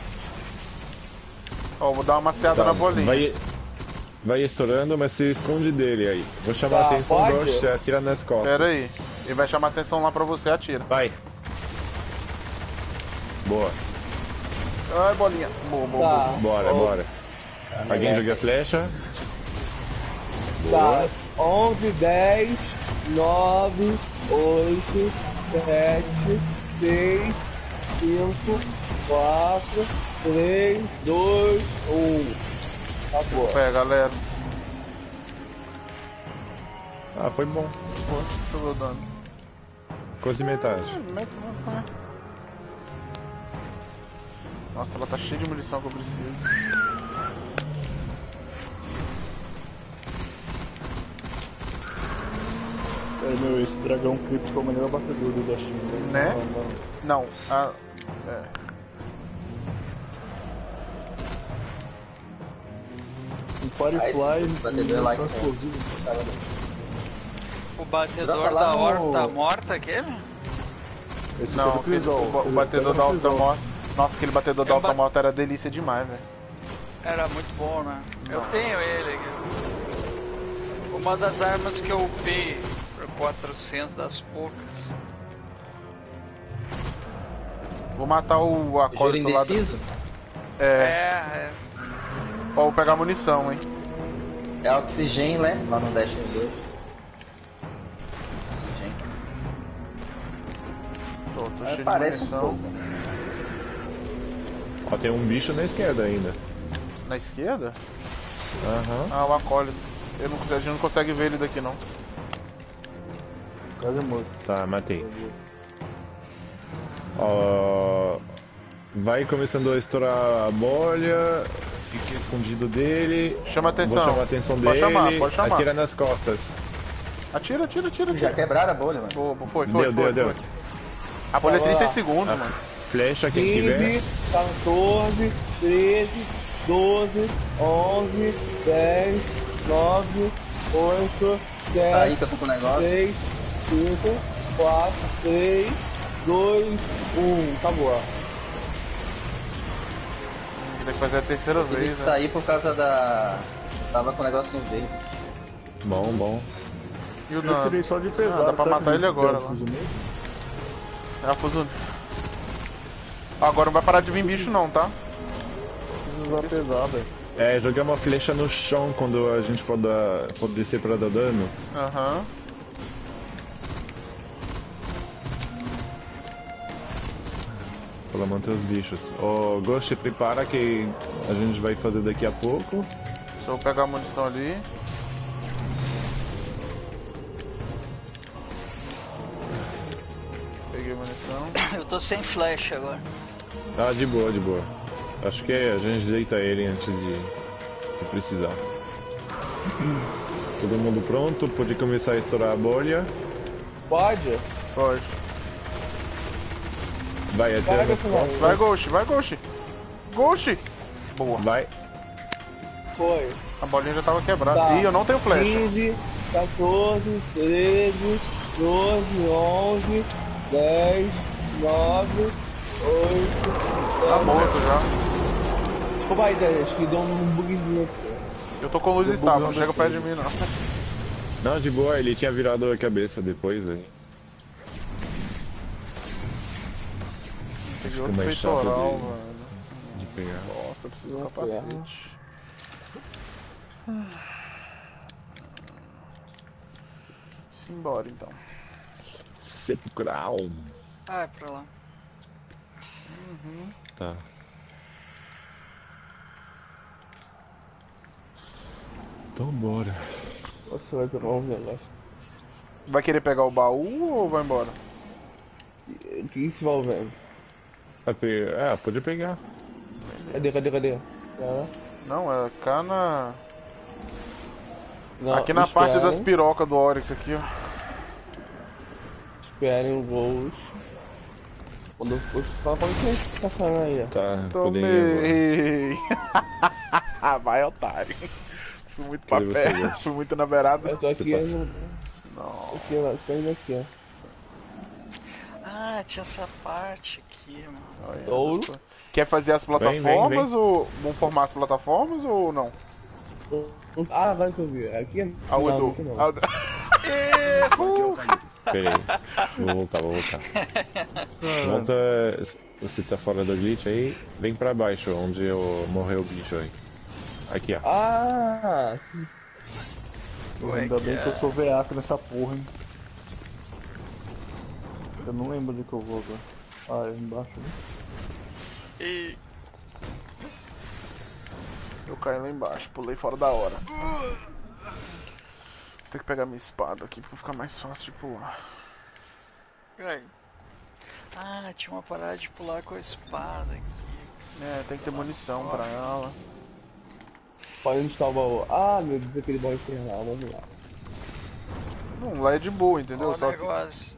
Ó, vou dar uma maciada Tá, na bolinha. Vai, vai estourando, mas se esconde dele aí. Vou chamar Tá, a atenção, pode? Ghost, você atira nas costas. Pera aí. Ele vai chamar atenção lá pra você, atira. Vai. Boa. Ai, bolinha. Boa, boa, Tá. boa. Bora, Ó, bora. Alguém joga a flecha? Tá. onze, dez, nove, oito, sete, seis, cinco, quatro, três, dois, um. Acabou. É, galera. Ah, foi bom. Tô rodando. Quase metade. Nossa, ela tá cheia de munição que eu preciso. É, meu, esse dragão crítico é o melhor batedor do Destiny. Né? Não, não. Não, a... É. O Firefly Ah, esse batedor é like, munição explosiva. O batedor Dá pra lá da no- horta morta, aquele? Esse Não, foi do aquele, Crisol, o, ba- o ele batedor pega da no alta Crisol. morte. Nossa, aquele batedor da Eu alta ba- morte era delícia demais, velho. Era muito bom, né? Eu tenho ele aqui. Uma das armas que eu upei por quatrocentos das poucas. Vou matar o Juro acólito lá. do- indeciso? É, É, é. ó, vou pegar munição, hein. É oxigênio, né? Lá no Destiny dois. Oxigênio. Tô, tô Mas cheio de parece um munição. pouco. Ó, tem um bicho na esquerda ainda. Na esquerda? Aham. Ah, o acólito. Eu não, a gente não consegue ver ele daqui, não. Quase morto. Tá, matei. Ó, vai começando a estourar a bolha. Fica escondido dele. Chama atenção. Vou chamar a atenção Pode dele. chamar, pode chamar. Atira nas costas. Atira, atira, atira, Já atira. quebraram a bolha, mano. Boa, boa, foi, foi, Deu, foi, deu, foi. deu. A bolha é Vamos trinta lá. segundos, mano. Flecha quem tiver. quinze, quatorze, treze, doze, onze, dez, nove, oito, Tá aí sete, que eu tô com o negócio. seis, cinco, quatro, três, dois, um. Acabou. Tem que fazer a terceira Tive vez, que né? sair por causa da... Tava com o negocinho verde. Bom, bom. E o Eu dano? tirei só de pesado. Ah, dá pra sabe matar que ele agora, tem lá. fuso mesmo? É a fuso. Agora não vai parar de vir bicho não, tá? Preciso usar pesada. É, jogar uma flecha no chão quando a gente for, dar, for descer pra dar dano. Aham. Pra manter os bichos. Ô, Ghost, prepara que a gente vai fazer daqui a pouco. Deixa eu pegar a munição ali. Peguei a munição. Eu tô sem flash agora. Ah, de boa, de boa. Acho que a gente deita ele antes de, de precisar. Todo mundo pronto? Pode começar a estourar a bolha. Pode? Pode. Vai, atira Carga nas esse costas. Vai, Ghost, vai, Ghost. Ghost! Boa. Vai. Foi. A bolinha já tava quebrada. Tá. Ih, eu não tenho flecha. quinze, quatorze, treze, doze, onze, dez, nove, oito, Tá morto já. Como vai, Daniel? Acho que deu um bugzinho aqui. Eu tô com luz estável, não chega perto de mim não. Não, de boa, ele tinha virado a cabeça depois aí. Peguei Fica outro mais chato peitoral, de- mano. De pegar. Nossa, eu preciso do capacete. Simbora então. Sepulcral. Ah, é pra lá. Tá. Então bora. Você vai pegar um negócio. Vai querer pegar o baú ou vai embora? O que isso vai vendo? Vai pe- É, pode pegar. Cadê, cadê, cadê? Tá. Não, é cá na... Não, aqui na parte esperem, das pirocas do Oryx aqui, ó. Esperem os voos. Quando eu for falar pra quem tá falando aí, ó. Tá, podem ir Tomei! Vai, otário. Fui muito pra Cadê você, perto, Ghost? fui muito na beirada. Eu tô Você aqui, passa. no... Não. aqui, ó, tô indo aqui, ó. Ah, tinha essa parte aqui, mano. Olha, Ouro. Quer fazer as Vem, vem, plataformas vem. ou... Vamos formar as plataformas ou não? Ah, agora que eu vi. Aqui? Ah, o não, Edu. aqui não. Ah, o Edu. Pera aí. Vou voltar, vou voltar. Volta. Você tá fora do glitch aí? Vem pra baixo, onde eu morreu o bicho aí. Aqui, ó. Ah! Pô, ainda bem que eu sou veaco nessa porra, hein. Eu não lembro onde que eu vou agora. Ah, é embaixo, né? E... Eu caí lá embaixo, pulei fora da hora. Vou ter que pegar minha espada aqui pra ficar mais fácil de pular. Peraí. Ah, tinha uma parada de pular com a espada aqui. É, tem que ter munição pra ela. Pode onde está o baú. Ah, meu Deus, aquele baú infernal, vamos lá. Não, lá é de boa, entendeu? Olha o Só que... negócio.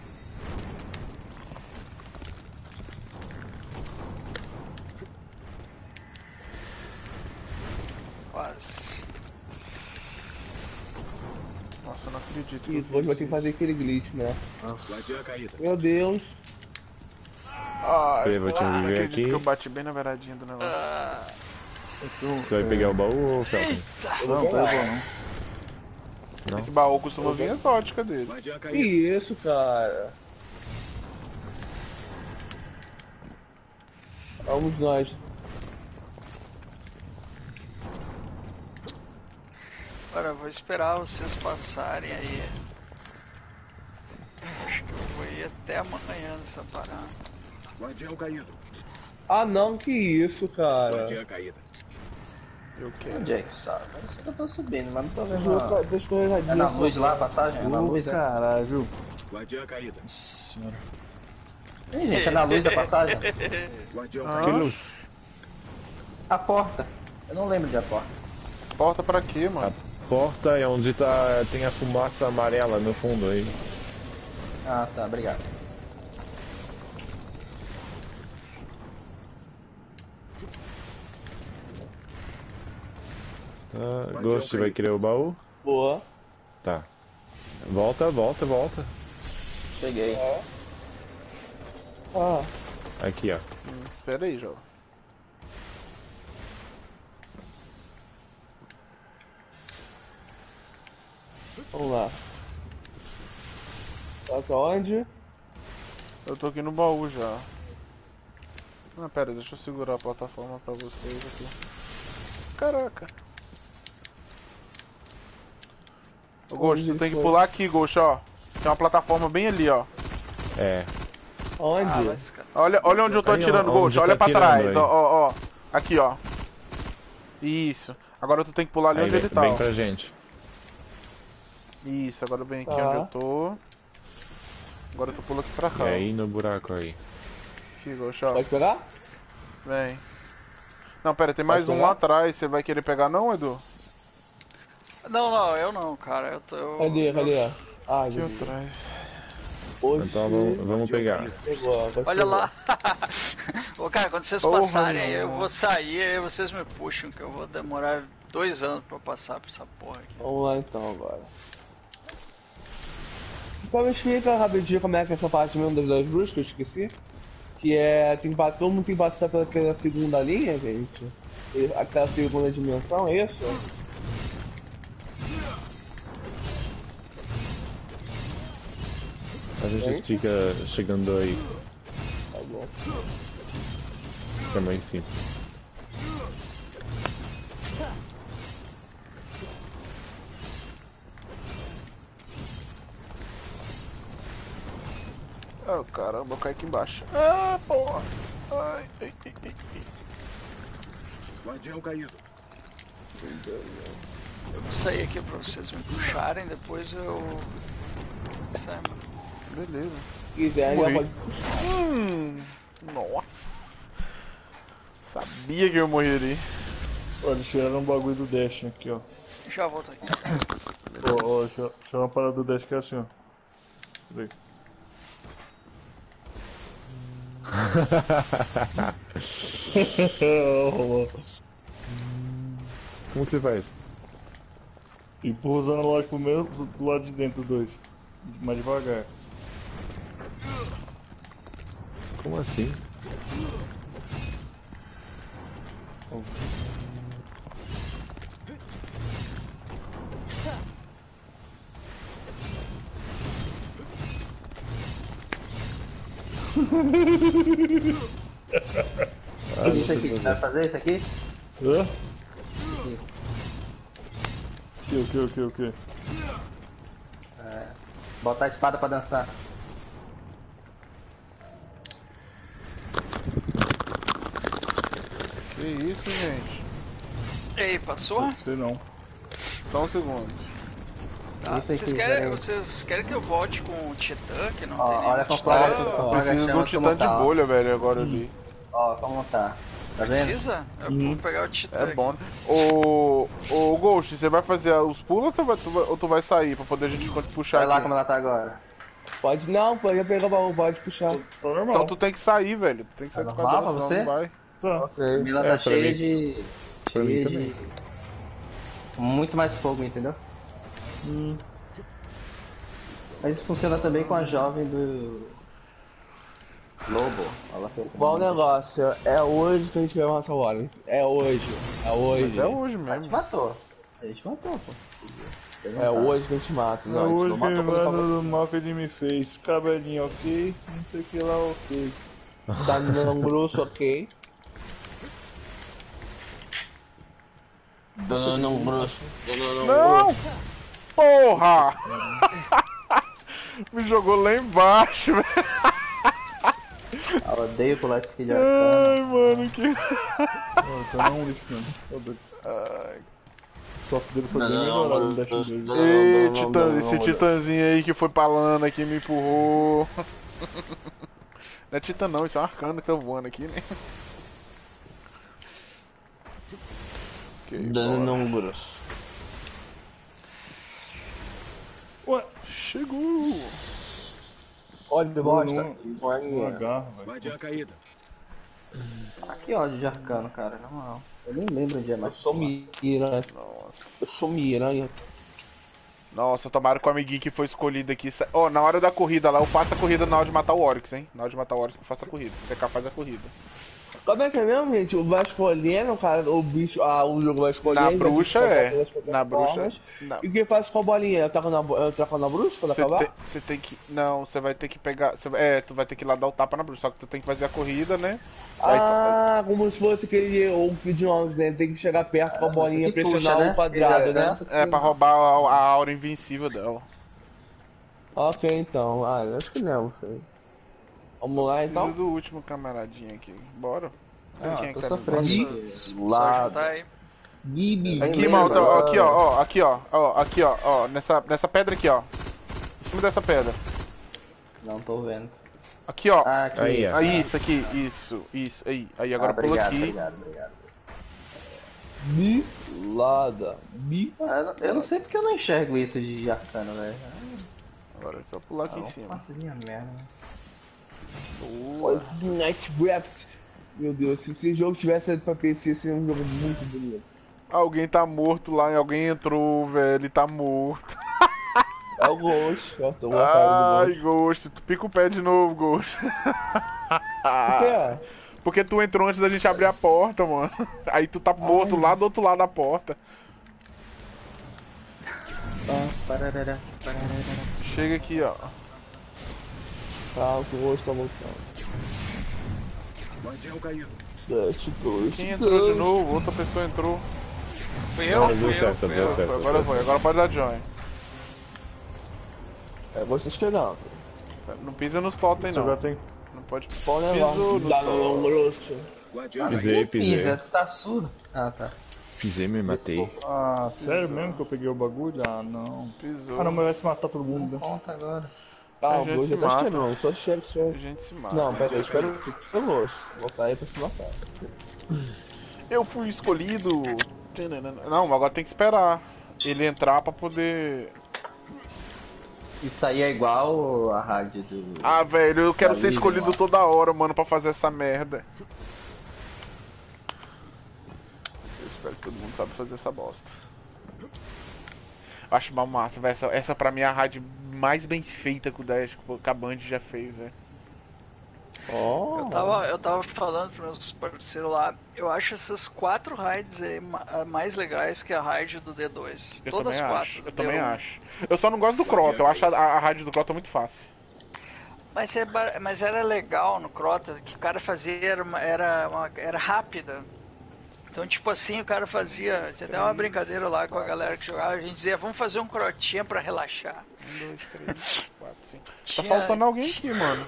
Quase. Nossa, eu não acredito. que E eu depois vai fiz ter que fazer aquele glitch, né? Guardiã caída. Meu Deus. Ai, Peraí, vou te não reviver acredito aqui. que eu bati bem na beiradinha do negócio. Ah, Você vai pegar o baú ou Felton? Não, tá bom não. Não? Esse baú costuma vir exótica dele. Guardiã Que caída. isso, cara? Vamos nós. agora eu vou esperar vocês passarem aí. Acho que eu vou ir até amanhã nessa parada. Guardião caído. Ah não, que isso, cara. Guardiã caída. Eu quero. Onde é que sabe? Eu sei que eu tô subindo, mas não tô vendo. Deixa a- eu- Deixa eu escorregadinho. É na luz lá a passagem? É na Ô, luz, é? caralho, viu? Guardiã caída. Nossa senhora. Ih, gente, é na luz a passagem? Guardião Ah. Que caída. luz? A porta. Eu não lembro de a porta. Porta pra quê, mano? Porta é onde tá, tem a fumaça amarela no fundo aí. Ah, tá, obrigado. Tá, Ghost vai querer o baú? Boa. Tá. Volta, volta, volta. Cheguei. Ah, Aqui, ó. Hum, espera aí, João. vamos lá. Toca onde? Eu tô aqui no baú já. Ah, pera, deixa eu segurar a plataforma pra vocês aqui. Caraca. Ô, Ghost, tu tem que pular aqui, Ghost, ó. Tem uma plataforma bem ali, ó. É. Onde? Ah, vai se ca- Olha, olha onde eu tô Aí, ó, atirando, onde Ghost. tá Olha pra atirando trás, aí. ó, ó, ó. Aqui, ó. Isso. Agora tu tem que pular ali Aí onde vem, ele tá, vem ó. pra gente. Isso, agora vem aqui Tá. onde eu tô. Agora tu pula aqui pra cá. E ó. aí no buraco aí. Aqui, Ghost, ó. Pode pegar? Vem. Não, pera, tem mais Pode um pegar? lá atrás. Você vai querer pegar não, Edu? Não, não, eu não, cara. Eu tô. Eu... Cadê, cadê? Ah, Aqui Jesus. atrás. Hoje Então vamos, vamos pegar. pegou, agora Olha pegou. lá. Ô, cara, quando vocês Porra, passarem aí, eu não. vou sair aí vocês me puxam, que eu vou demorar dois anos pra passar por essa porra aqui. Vamos lá então agora. Só me explica rapidinho como é que é essa parte mesmo das duas bruxas que eu esqueci. Que é. Tem, que- todo mundo tem que passar pela aquela segunda linha, gente. E aquela segunda dimensão, é isso? A gente explica chegando aí. Tá bom. Que é mais simples. Oh, caramba, eu caí aqui embaixo. Ah, porra. Ai, ai, ai, ai. Guardião caído. Eu vou sair aqui pra vocês me puxarem, depois eu... Sai, mano. Beleza. Se quiser, já Morri. pode. Hum, nossa. Sabia que eu morreria. Olha, eles tiraram um bagulho do Dash aqui, ó. Já volto aqui. Ó, ó, deixa eu tirar uma parada do Dash que é assim, ó. Peraí. Rolou. Como que você faz? Empurra os analógicos primeiro do, do lado de dentro, os dois. Mais devagar. Como assim? Ah, Isso aqui, vai fazer isso aqui? Hã? O que, o que, o que, o que? É, botar a espada pra dançar. Que isso, gente? Ei, passou? Sei não. Só um segundo. Tá. Isso aqui, Vocês, querem, peraí. vocês querem que eu volte com o Titã, que não Ó, tem nenhum olha como Titã? fala essas coisas. Precisa de um titã de bolha, velho, agora ali. Ó, como tá. Tá vendo? Precisa? Eu vou pegar o Titã É aqui. bom. Ô, ô Ghost, você vai fazer os pulos ou tu vai, tu vai- ou tu vai sair pra poder a gente puxar Olha lá aqui? como ela tá agora. Pode não, pode pegar o baú, pode puxar. Tá normal. Então tu tem que sair, velho. Tu tem que sair Tá do normal quadrão, pra senão você? não vai. Tá. Ok. A Mila É, tá pra cheia mim. de. Pra mim cheia também. de. Muito mais fogo, entendeu? Hum. Mas isso funciona também com a jovem do. Lobo. Ela fez Qual o negócio? É hoje que a gente vai matar o Warren. É hoje. É hoje. Mas é hoje A gente mesmo. matou. A gente matou, pô. É hoje que a gente mata. É Não, a gente hoje não que ele matou vai quando tava- no mal que ele me fez. Cabelinho ok, não sei o que lá ok. Tá dando grosso, ok? Dando grosso. Não! Porra! Me jogou lá embaixo, velho. Eu odeio pular esse filho de arcana. Ai, mano, que. Mano, tá não lixo mesmo. Tá doido. Ai. O software dele foi bem melhorado no Dash dele. Ei, titã, esse titãzinho aí que foi pra lana que me empurrou. Não é titã não, isso é um arcano que tá voando aqui, né? Ok, bora. grosso. Ué, Chegou! Olha de bosta. não, não agarra, velho. Guardiã caída. Ah, que ódio de arcano, cara, na moral. Eu nem lembro onde é Eu mais. sou miranha. Nossa. Eu sou miranha. Nossa, tomaram com o amiguinho que foi escolhido aqui. Ó, na hora da corrida lá, eu faço a corrida na hora de matar o Oryx, hein? Na hora de matar o Oryx, eu faço a corrida. Você é capaz da corrida. Como é que é mesmo, gente? Vai escolhendo, cara, o bicho, ah, o jogo vai escolhendo. Na vai bruxa tocar é. pelas plataformas. Na bruxa. Na... E o que faz com a bolinha? Eu troco na, eu troco na bruxa quando Você acabar? tem, você tem que. Não, você vai ter que pegar. Você, é, tu vai ter que ir lá dar o tapa na bruxa. Só que tu tem que fazer a corrida, né? Aí- Ah, como se fosse aquele o Kid Jones, né? Tem que chegar perto com a bolinha, Você que pressionar puxa, o né? quadrado, Ele né? alcança, É, pra roubar a, a aura invencível dela. Ok, então. Ah, eu acho que não, sei. Vamos lá, Preciso então? do último camaradinho aqui. Bora. Ah, Quem é tô que tá sofrendo me- aqui. Só juntar aí. Gibi. Aqui, lembro, malta, ó, agora. aqui, ó, ó, aqui, ó, ó, aqui, ó, ó, nessa, nessa pedra aqui, ó. Em cima dessa pedra. Não tô vendo. Aqui, ó. Ah, aqui. Aí, ó. Aí, isso aqui, isso, isso, aí. Aí agora Ah, pula obrigado, aqui. obrigado, obrigado. Bilada. Bi. Ah, eu, não, eu não sei porque eu não enxergo isso de arcano, velho. Agora é só pular aqui Ah, em não cima. faço minha merda. Olha que nice graphics. Meu Deus, se esse jogo tivesse saído pra P C, seria um jogo muito bonito. Alguém tá morto lá e alguém entrou, velho. Ele tá morto. É o Ghost, ó, tô matando Ai, Ghost, tu pica o pé de novo, Ghost. Por quê? Porque tu entrou antes da gente abrir a porta, mano. Aí tu tá morto lá do outro lado da porta. Chega aqui, ó. Tá, o Ghost tá voltando. Guardião caído. Sete, dois, Quem entrou de novo? Outra pessoa entrou. Fui eu, Não, fui deu eu, certo, fui deu eu. certo. Agora foi, agora pode dar join. É, Ghost tá chegando. Não pisa nos totem, não. Agora tem. Não pode. Pode levar. Pisou no Dá totem. no Ghost. Guardião Pisei, pisei. Pisa, tu tá surdo? Ah, tá. Pisei, me matei. Ah, sério mesmo que eu peguei o bagulho? Ah, não. Pisou. Ah, não, mas vai se matar todo mundo. né? Conta agora. Ah, A o gente Ghost se já tá mata. chegando, só chega, A chega. gente se mata. Não, pera aí, espera o Ghost. Voltar aí pra se matar. Eu fui escolhido. Não, agora tem que esperar ele entrar pra poder. Isso aí é igual a rádio do... Ah, velho, eu quero Da ser Liga, escolhido mano. toda hora, mano, pra fazer essa merda. Eu espero que todo mundo sabe fazer essa bosta. Eu acho uma massa, velho. Essa, essa pra mim é a raid mais bem feita que o Dash, que a Band já fez, velho. Ó. Eu tava, eu tava falando pros meus parceiros lá, eu acho essas quatro raids aí ma- mais legais que a raid do D dois. Eu Todas também quatro. acho. Eu D também um. acho. Eu só não gosto do Crota, eu acho a, a raid do Crota muito fácil. Mas, é, ba- mas era legal no Crota, que o cara fazia, era, uma- era, uma- era rápida. Então, tipo assim, o cara fazia, tinha até uma brincadeira lá com a galera que jogava, a gente dizia, vamos fazer um crotinha pra relaxar. Um, dois, três, quatro, cinco. Tá Tinha- faltando alguém aqui, mano.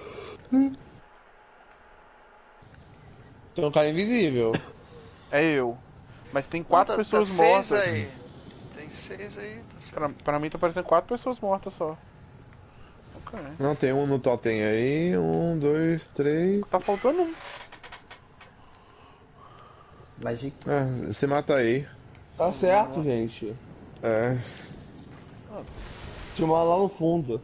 Tem um cara invisível. É eu. Mas tem quatro Tá- tá pessoas seis mortas. Aí. Tem seis aí, tá certo. Pra, pra mim tá parecendo quatro pessoas mortas só. Ok. Não, tem um no totem aí. Um, dois, três. Tá faltando um. Magic. Ah, você mata aí. Tá certo, gente. É. Tinha uma lá no fundo.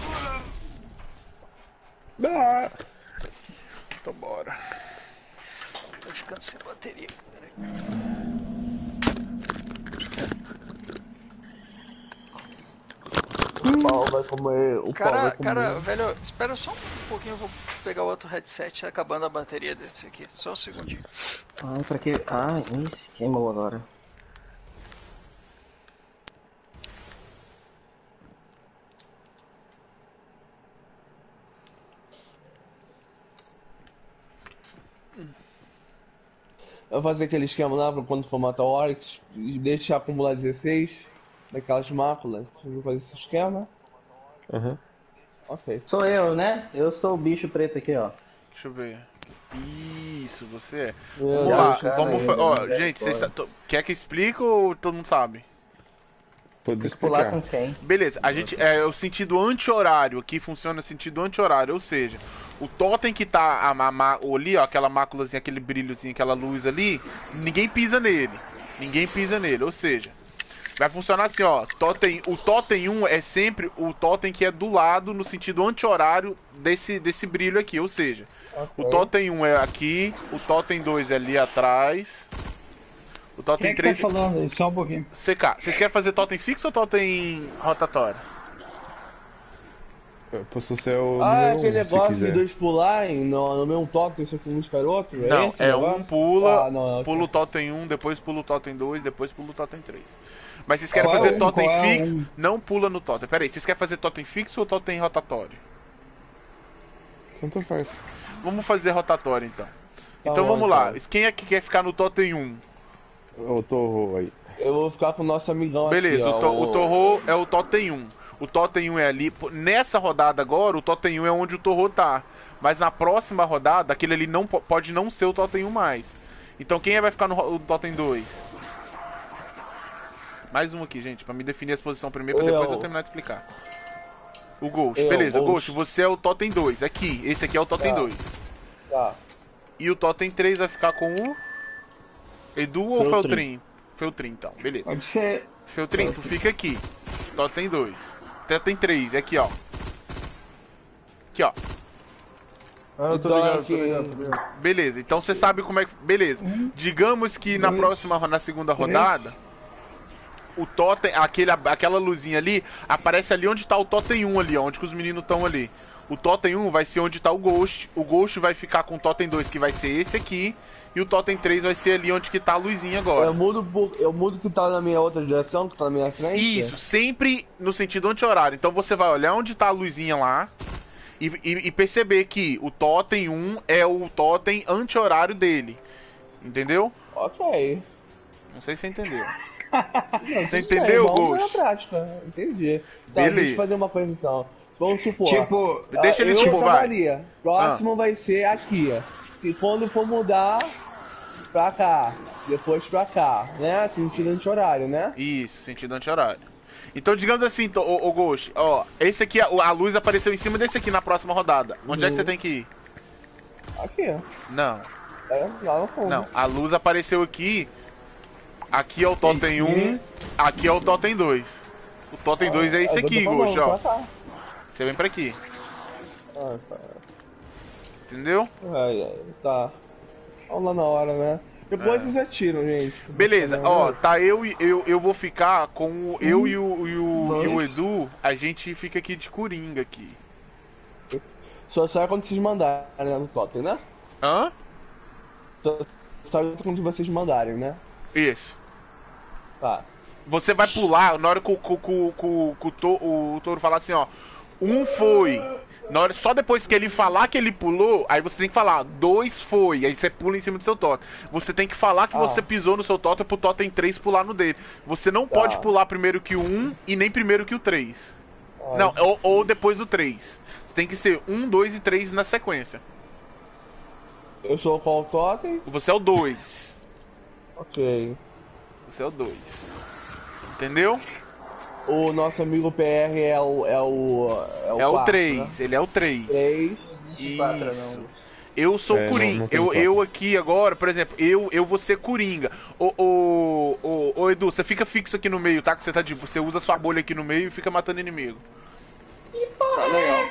Ah! Então bora. Tô ficando sem bateria. Peraí. O pau vai comer. O pau Cara, vai comer. cara, velho, espera só um pouquinho, eu vou pegar o outro headset, acabando a bateria desse aqui. Só um segundinho. Ah, pra que... Ah, esse queimou agora. Eu vou fazer aquele esquema lá pra quando for matar o Oryx e deixar acumular dezesseis daquelas máculas. Você viu fazer esse esquema? Aham. Ok. Sou eu, né? Eu sou o bicho preto aqui, ó. Deixa eu ver. Isso, você é. Eu, Vamos lá, cara, vamos eu fa- não Ó, sei gente, vocês agora. sa- to- quer que explique ou todo mundo sabe? Pode Tem que pular explicar. com quem? Beleza, a gente é o sentido anti-horário aqui funciona sentido anti-horário, ou seja, o totem que tá a, a, ma- ali, ó, aquela máculazinha, aquele brilhozinho, aquela luz ali, ninguém pisa nele. Ninguém pisa nele, ou seja, vai funcionar assim, ó, totem, o totem um é sempre o totem que é do lado no sentido anti-horário desse desse brilho aqui, ou seja, o totem um é aqui, o totem dois é ali atrás. O Quem totem é que três tá falando aí? Só um pouquinho. C K, vocês querem fazer totem fixo ou totem rotatório? Eu posso ser o. Ah, número aquele um, se negócio de quiser. dois pularem no, no mesmo totem, só que um espera o outro? Não, esse é negócio? um pula, Ah, não, é pula o totem um, depois pula o totem dois, depois pula o totem três. Mas vocês querem Qual é fazer um? totem Qual é fixo? um? Não pula no totem. Pera aí, vocês querem fazer totem fixo ou totem rotatório? Tanto faz. Vamos fazer rotatório então. Tá então bom, vamos lá. então. Quem é que quer ficar no totem um? Eu tô aí. Eu vou ficar com o nosso amigão Beleza, aqui, o, ó, to, o Torro é o totem um. O totem um é ali. Pô, nessa rodada agora, o totem um é onde o Torro tá. Mas na próxima rodada, aquele ali não po- pode não ser o totem um mais. Então quem é vai ficar no, ro- no totem dois? Mais um aqui, gente, pra me definir a posição primeiro, pra Eu. depois eu terminar de explicar. O Ghost, Eu, beleza, Ghost. Ghost, você é o totem dois. Aqui, esse aqui é o totem Tá. dois. Tá. E o totem três vai ficar com o Edu ou Feltrin. Feltrin? Feltrin, então, beleza. Pode ser. Feltrin, tu fica aqui. Totem dois. Totem três, é aqui, ó. Aqui, ó. Ah, eu tô Então, ligado, aqui- tô ligado, tô ligado. Beleza, então você sabe como é que. Beleza. Digamos que na dois, próxima, na segunda rodada. o totem, aquele, aquela luzinha ali, aparece ali onde tá o totem um ali, ó, onde que os meninos estão ali. O totem um vai ser onde tá o Ghost, o Ghost vai ficar com o totem dois, que vai ser esse aqui, e o totem três vai ser ali onde que tá a luzinha agora. Eu mudo, eu mudo que tá na minha outra direção, que tá na minha frente? Isso, sempre no sentido anti-horário. Então você vai olhar onde tá a luzinha lá e, e, e perceber que o totem um é o totem anti-horário dele. Entendeu? Ok. Não sei se você entendeu. Não, Você sei, entendeu, vamos Ghost? na prática, entendi. Tá, Beleza. deixa eu fazer uma coisa então. Vamos supor. Tipo, Deixa ele eu supor, vai. trabalharia. Próximo vai ser aqui. Se quando for mudar pra cá, depois pra cá, né? Sentido anti-horário, né? Isso, sentido anti-horário. Então, digamos assim, então, ô, ô Ghost, ó, esse aqui, a, a luz apareceu em cima desse aqui na próxima rodada. Onde é que você tem que ir? Aqui, Não, é, lá no fundo. não. A luz apareceu aqui. Aqui é o totem um, aqui é o totem dois. O totem dois é esse Eu tô aqui, falando, Ghost, ó. pra cá. Você vem pra aqui. Ah, tá. Entendeu? Ai, ai, tá. Vamos lá na hora, né? Depois É. vocês atiram, gente. Beleza, Tá ó, vendo? tá eu e eu, eu vou ficar com o, eu e o, e, o, e o Edu, a gente fica aqui de coringa aqui. Só sai quando vocês mandarem, né? No totem, né? Hã? Só sai quando vocês mandarem, né? Isso. Tá. Você vai pular, na hora que o, que, o- que, o- que, o- que o, to, o touro falar assim, ó. Um foi. Na hora, só depois que ele falar que ele pulou, aí você tem que falar, dois foi. Aí você pula em cima do seu totem. Você tem que falar que Ah. você pisou no seu totem pro totem três pular no dele. Você não Tá. pode pular primeiro que o um e nem primeiro que o três. Ah, Não, ou, ou depois do três. Você tem que ser um, dois e três na sequência. Eu sou qual totem? Você é o dois. Ok. Você é o dois. Entendeu? O nosso amigo P R é o. É o. É o, É o quatro, três. Né? Ele é o três. três. Isso. Eu sou É, não- Coringa. não tem eu, quatro. eu aqui agora, por exemplo, eu, eu vou ser Coringa. Ô, ô, ô, ô, Edu, você fica fixo aqui no meio, tá? Que você tá de. Você usa sua bolha aqui no meio e fica matando inimigo. Tá legal.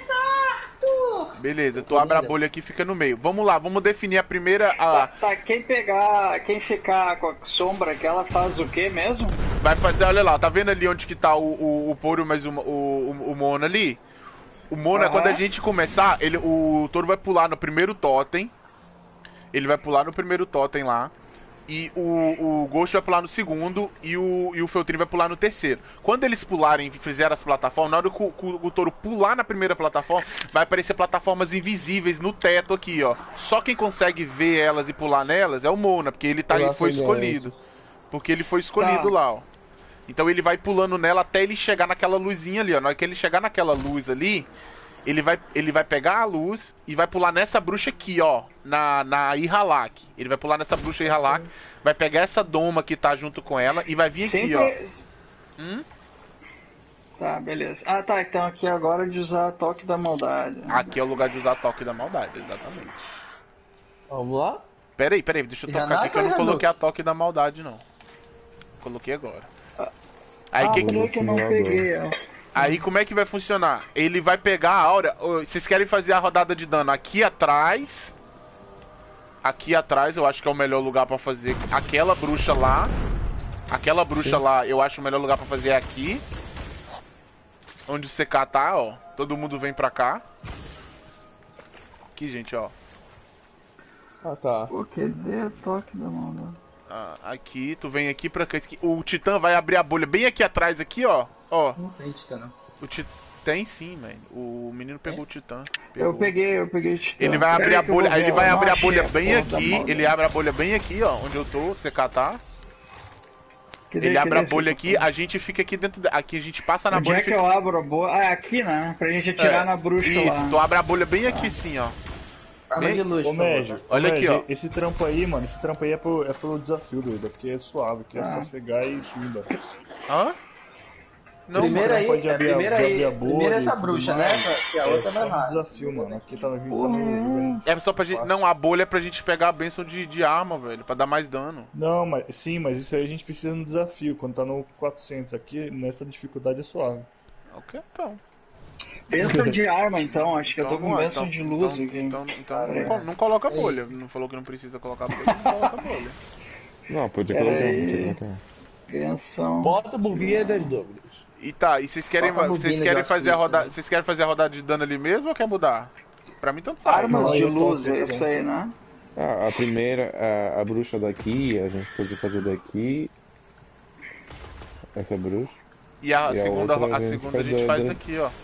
Beleza, tu abre a bolha aqui e fica no meio. Vamos lá, vamos definir a primeira. Tá, A, tá, quem pegar, quem ficar com a sombra que ela faz o que mesmo? vai fazer, olha lá, tá vendo ali onde que tá o, o, o Poro mais o, o, o, o Mono ali? O Mono é Aham. quando a gente começar, ele, o touro vai pular no primeiro totem. Ele vai pular no primeiro totem lá. E o, o Ghost vai pular no segundo e o, e o Feltrin vai pular no terceiro. Quando eles pularem e fizerem as plataformas, na hora que o, que o, o touro pular na primeira plataforma, vai aparecer plataformas invisíveis no teto aqui, ó. Só quem consegue ver elas e pular nelas é o Mona, porque ele, tá, ele foi escolhido. Porque ele foi escolhido Tá. lá, ó. Então ele vai pulando nela até ele chegar naquela luzinha ali, ó. Na hora que ele chegar naquela luz ali, ele vai, ele vai pegar a luz e vai pular nessa bruxa aqui, ó. Na, na Ihalak. Ele vai pular nessa bruxa Ihalak, vai pegar essa doma que tá junto com ela e vai vir aqui, Sempre. ó. Hum? Tá, beleza. Ah, tá, então aqui é agora de usar toque da maldade. Aqui é o lugar de usar toque da maldade, exatamente. Vamos lá? Pera aí, pera aí, deixa eu tocar Hanaka aqui que eu não ou coloquei a toque da maldade, não. Coloquei agora. Aí, ah, que, por que que eu não peguei? ó? aí como é que vai funcionar? Ele vai pegar a aura. ô, Vocês querem fazer a rodada de dano aqui atrás? Aqui atrás eu acho que é o melhor lugar pra fazer. Aquela bruxa lá. Aquela bruxa lá, eu acho o melhor lugar pra fazer é aqui. Onde o C K tá, ó. Todo mundo vem pra cá. Aqui, gente, ó. Ah, tá. Pô, cadê toque da maldade? Ah, aqui, tu vem aqui pra cá. O Titã vai abrir a bolha bem aqui atrás, aqui, ó. Ó. Não tem titã, não. O Titã. Tem sim, mano. O menino pegou o Titã. Eu Pegou. peguei, eu peguei o titã. Ele vai abrir Pera a aí que eu vou bolha. Ele ver, vai eu abrir a achei bolha a bem porra da aqui. maldade. Ele abre a bolha bem aqui, ó. Onde eu tô, C K tá. Cadê- Ele abre cadê a bolha esse- aqui, a gente fica aqui dentro. Da... Aqui a gente passa na Onde bolha é e que fica. eu abro a bolha? Ah, é aqui, né? Pra gente atirar É, na bruxa Isso, lá. tu abre a bolha bem aqui sim, ó. Arma Bem- de luz, Ô, por favor. Meg, Olha ô, aqui, Meg, ó. esse trampo aí, mano, esse trampo aí é pro, é pro desafio, doido, porque é suave, que é só Ah. pegar e pimba. Hã? Não, Primeiro mano. aí, pode é, abrir a- primeiro pode aí, abrir a bolha primeiro e essa tudo bruxa, mais. né? Que a É outra só não é pro nada. desafio, mano, aqui tá no tá no- É só pra gente. Não, a bolha é pra gente pegar a bênção de, de arma, velho. Pra dar mais dano. Não, mas sim, mas isso aí a gente precisa no desafio, quando tá no quatrocentos. Aqui, nessa dificuldade é suave. Ok, então. Bênção de arma, então. Acho que eu tô Então, com vamos lá, bênção então, de luz então, aqui. Então, então Ah, não, é. co- não coloca a bolha. Não falou que não precisa colocar a bolha, não coloca a bolha. Não, pode Pera colocar, aí. pode colocar. Criação. Bota a bobinha das dúvidas. E tá, e vocês querem, Toca a vocês bobina querem de fazer a açúcar, rodada, né? vocês querem fazer a rodada de dano ali mesmo ou quer mudar? Pra mim tanto faz. Armas de eu tô luz, aqui é isso também. aí, né? Ah, a primeira, a, a bruxa daqui, a gente pode fazer daqui. Essa bruxa. E a E a segunda, outra a a gente segunda a faz gente da- faz da- daqui, ó.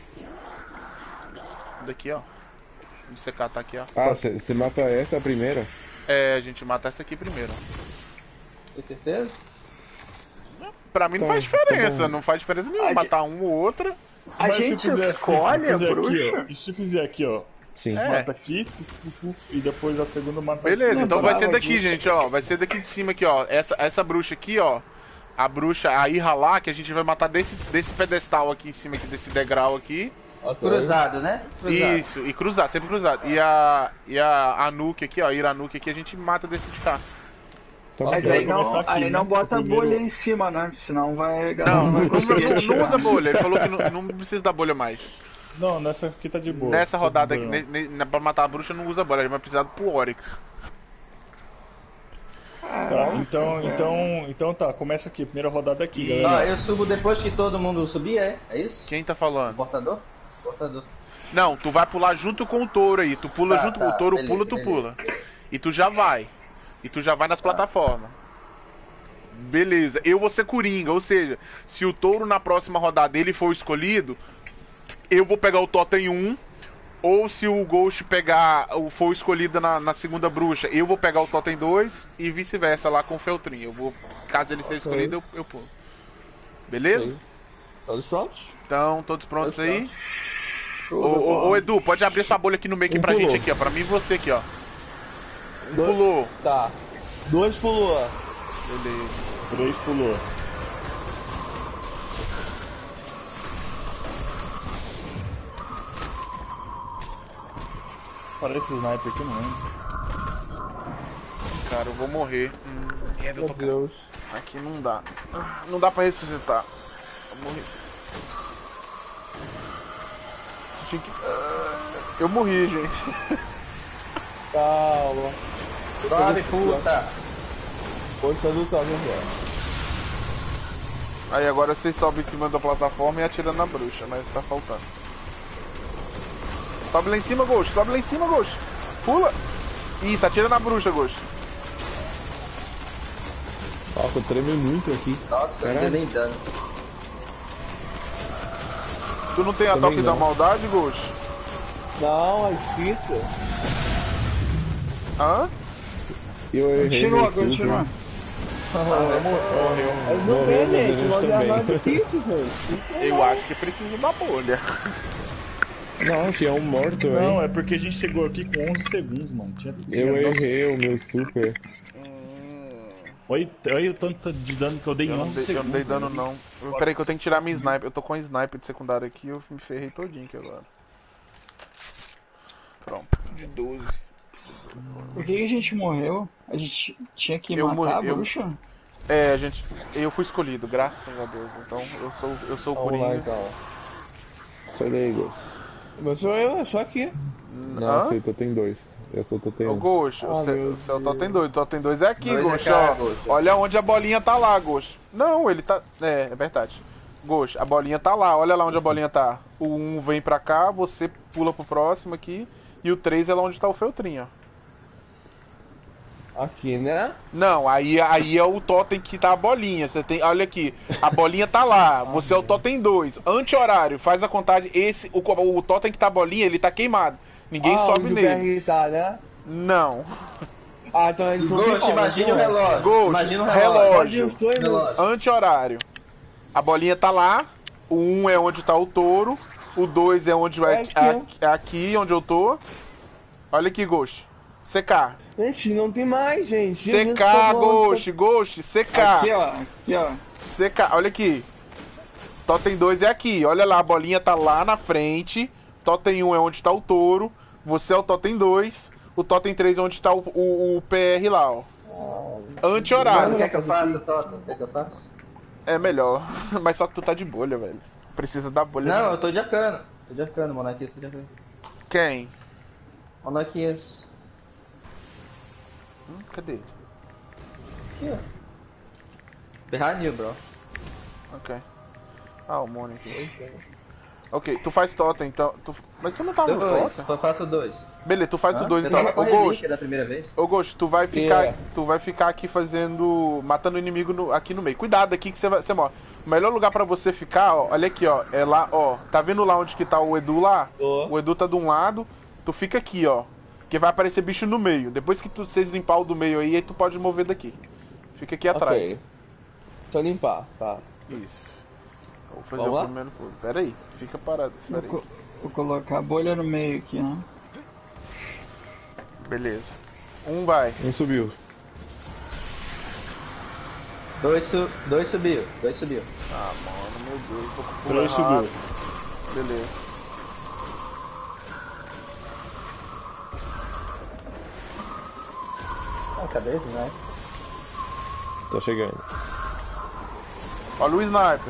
Daqui, ó. Onde você catar aqui, ó. Ah, você mata essa a primeira? É, a gente mata essa aqui primeiro. Tem certeza? Pra mim não Tá, faz tá diferença, bom. não faz diferença nenhuma. A matar um ou outra. A Mas se gente fizer- escolhe se a fizer aqui, bruxa. ó, e se fizer aqui, ó. Sim. É. Mata aqui, puf, puf, puf, e depois a segunda mata Beleza, aqui. então vai ser Lembrava daqui, disso. gente, ó. Vai ser daqui de cima aqui, ó. Essa, essa bruxa aqui, ó. A bruxa, a Irra lá, que a gente vai matar desse, desse pedestal aqui em cima, aqui, desse degrau aqui. Cruzado, né? Cruzado. Isso, e cruzar, sempre cruzado. E a. E a Anuki aqui, ó, a Iranuki aqui, a gente mata desse de cá. Então, Mas vai aí não, começar aqui, aí né? não bota a Primeiro- bolha em cima, né? Senão vai. a galera Não, não, vai não, conseguir não- não atirar. usa bolha. Ele falou que não, não precisa da bolha mais. Não, nessa aqui tá de boa. Nessa Tá rodada de aqui, boa. ne, ne, pra matar a bruxa, não usa bolha. A gente vai precisar pro Oryx. Tá, então, então, então tá, começa aqui, primeira rodada aqui, Ah, galera. eu subo depois que todo mundo subir, é? É isso? Quem tá falando? Portador? Portador. Não, tu vai pular junto com o touro aí. Tu pula Tá, junto tá, com o touro, beleza, pula, tu beleza. pula. E tu já vai. E tu já vai nas plataformas. Beleza, eu vou ser Coringa, ou seja, se o touro na próxima rodada ele for escolhido, eu vou pegar o Totem um. Ou se o Ghost pegar, o for escolhido na, na segunda bruxa, eu vou pegar o Totem dois e vice-versa lá com o Feltrin. Eu vou, caso ele seja escolhido, eu, eu pulo. Beleza? Todos prontos? Então, todos prontos Todos aí? Ô, ô, ô, Edu, pode abrir essa bolha aqui no meio aqui Um pra pulou. gente aqui, ó. Pra mim e você aqui, ó. Um Dois. pulou. Tá. Dois pulou. Beleza. Três pulou. Parece o sniper aqui, não lembro. Cara, eu vou morrer. Hum, merda, eu Meu tô... Deus. Aqui não dá. Não dá pra ressuscitar. Eu morri. Tu tinha que... Eu morri, gente. Calma. Sobe, puta! Portador tá vendo? Aí agora vocês sobem em cima da plataforma e atiram na bruxa, mas tá faltando. Sobe lá em cima, Ghost. Sobe lá em cima, Ghost. Pula. Isso, atira na bruxa, Ghost. Nossa, treme muito aqui. Nossa, não Caralho. deu nem dano. Tu não tem a Também toque da não. maldade, Ghost? Não, as fitas. Hã? Eu errei. Continua, meu super. continua. Mas não Morreu, vê, mas gente. eles Não é também. nada difícil, gente. Eu acho que precisa da bolha. Não, tinha um morto Não, aí. é porque a gente chegou aqui com onze segundos, mano. Tinha... Eu Nossa, errei o meu super. Olha, olha o tanto de dano que eu dei em Eu não onze dei, eu segundos. não dei dano, velho. não. Eu- Peraí que eu tenho que tirar minha sniper. Eu tô com a sniper de secundário aqui, eu me ferrei todinho aqui agora. Pronto, de doze. Por que que a gente morreu? A gente tinha que Eu matar morri- a eu- bruxa? É, gente, eu fui escolhido, graças a Deus. Então eu sou, eu sou o Vamos lá, Coringa. então. Sai daí, Ghost. Mas sou eu, é só aqui. Não, Hã? sei, Totem dois. Eu sou Totem Ô, um. Ghost, Ah, o seu, meu o seu Totem dois. O Totem dois é aqui, Dois é Ghost, cá, ó. Ghost. Olha onde a bolinha tá lá, Ghost. Não, ele tá... É, é verdade. Ghost, a bolinha tá lá. Olha lá onde a bolinha tá. O um vem pra cá, você pula pro próximo aqui. E o três é lá onde tá o Feltrin, ó. Aqui, né? Não, aí, aí é o totem que tá a bolinha. Você tem, olha aqui, a bolinha tá lá. Você é o totem dois. Anti-horário, faz a contagem. Esse, o, o totem que tá a bolinha, ele tá queimado. Ninguém ah, sobe onde o nele. B R tá, né? Não. Ah, então ele não Ghost, imagine o relógio. Ghost, Imagina o relógio. relógio. Onde eu estou, Relógio. Anti-horário. A bolinha tá lá. O um é onde tá o touro. O dois é onde vai. É aqui. É aqui onde eu tô. Olha aqui, Ghost. C K. Gente, não tem mais, gente. C Jesus, K, por favor. Ghost, Ghost, C K. Aqui, ó. Aqui, ó. C K, olha aqui. Totem dois é aqui. Olha lá, a bolinha tá lá na frente. Totem um é onde tá o touro. Você é o Totem dois. O Totem três é onde tá o, o, o P R lá, ó. Mano, Anti-horário. quer que eu faça, Toto? Quer que eu faça? É melhor. Mas só que tu tá de bolha, velho. Precisa da bolha. Não, né? eu tô de arcano. Tô de arcano, Monarquias, tô de arcano. Quem? Monarquias. Hum, cadê? Aqui, ó. Behind you, bro. Ok. Ah, o Mônio aqui. Ok, tu faz totem, então. Tu... Mas tu não tá no Dois, totem? eu faço dois. Beleza, tu faz Hã? o dois Eu então. tava com a Ô Ghost, relíquia da primeira vez. ô Ghost, tu vai ficar. Yeah. Tu vai ficar aqui fazendo. Matando o inimigo no- aqui no meio. Cuidado aqui que você vai. Você morre. O melhor lugar pra você ficar, ó, olha aqui, ó. É lá, ó. Tá vendo lá onde que tá o Edu lá? Tô. O Edu tá de um lado. Tu fica aqui, ó. Que vai aparecer bicho no meio. Depois que tu, vocês limpar o do meio aí, aí tu pode mover daqui. Fica aqui atrás. Ok. Só limpar, tá. Isso. Eu vou fazer Vamos o lá? primeiro pulo. Pera aí, fica parado. Vou, Espera aí. co- vou colocar a bolha no meio aqui, né? Beleza. Um vai. Um subiu. Dois, su... dois subiu, dois subiu. Ah, mano, meu Deus. Tô com o pulo Três errado. subiu. Beleza. Ah, cadê, né? Tá chegando. Olha o sniper.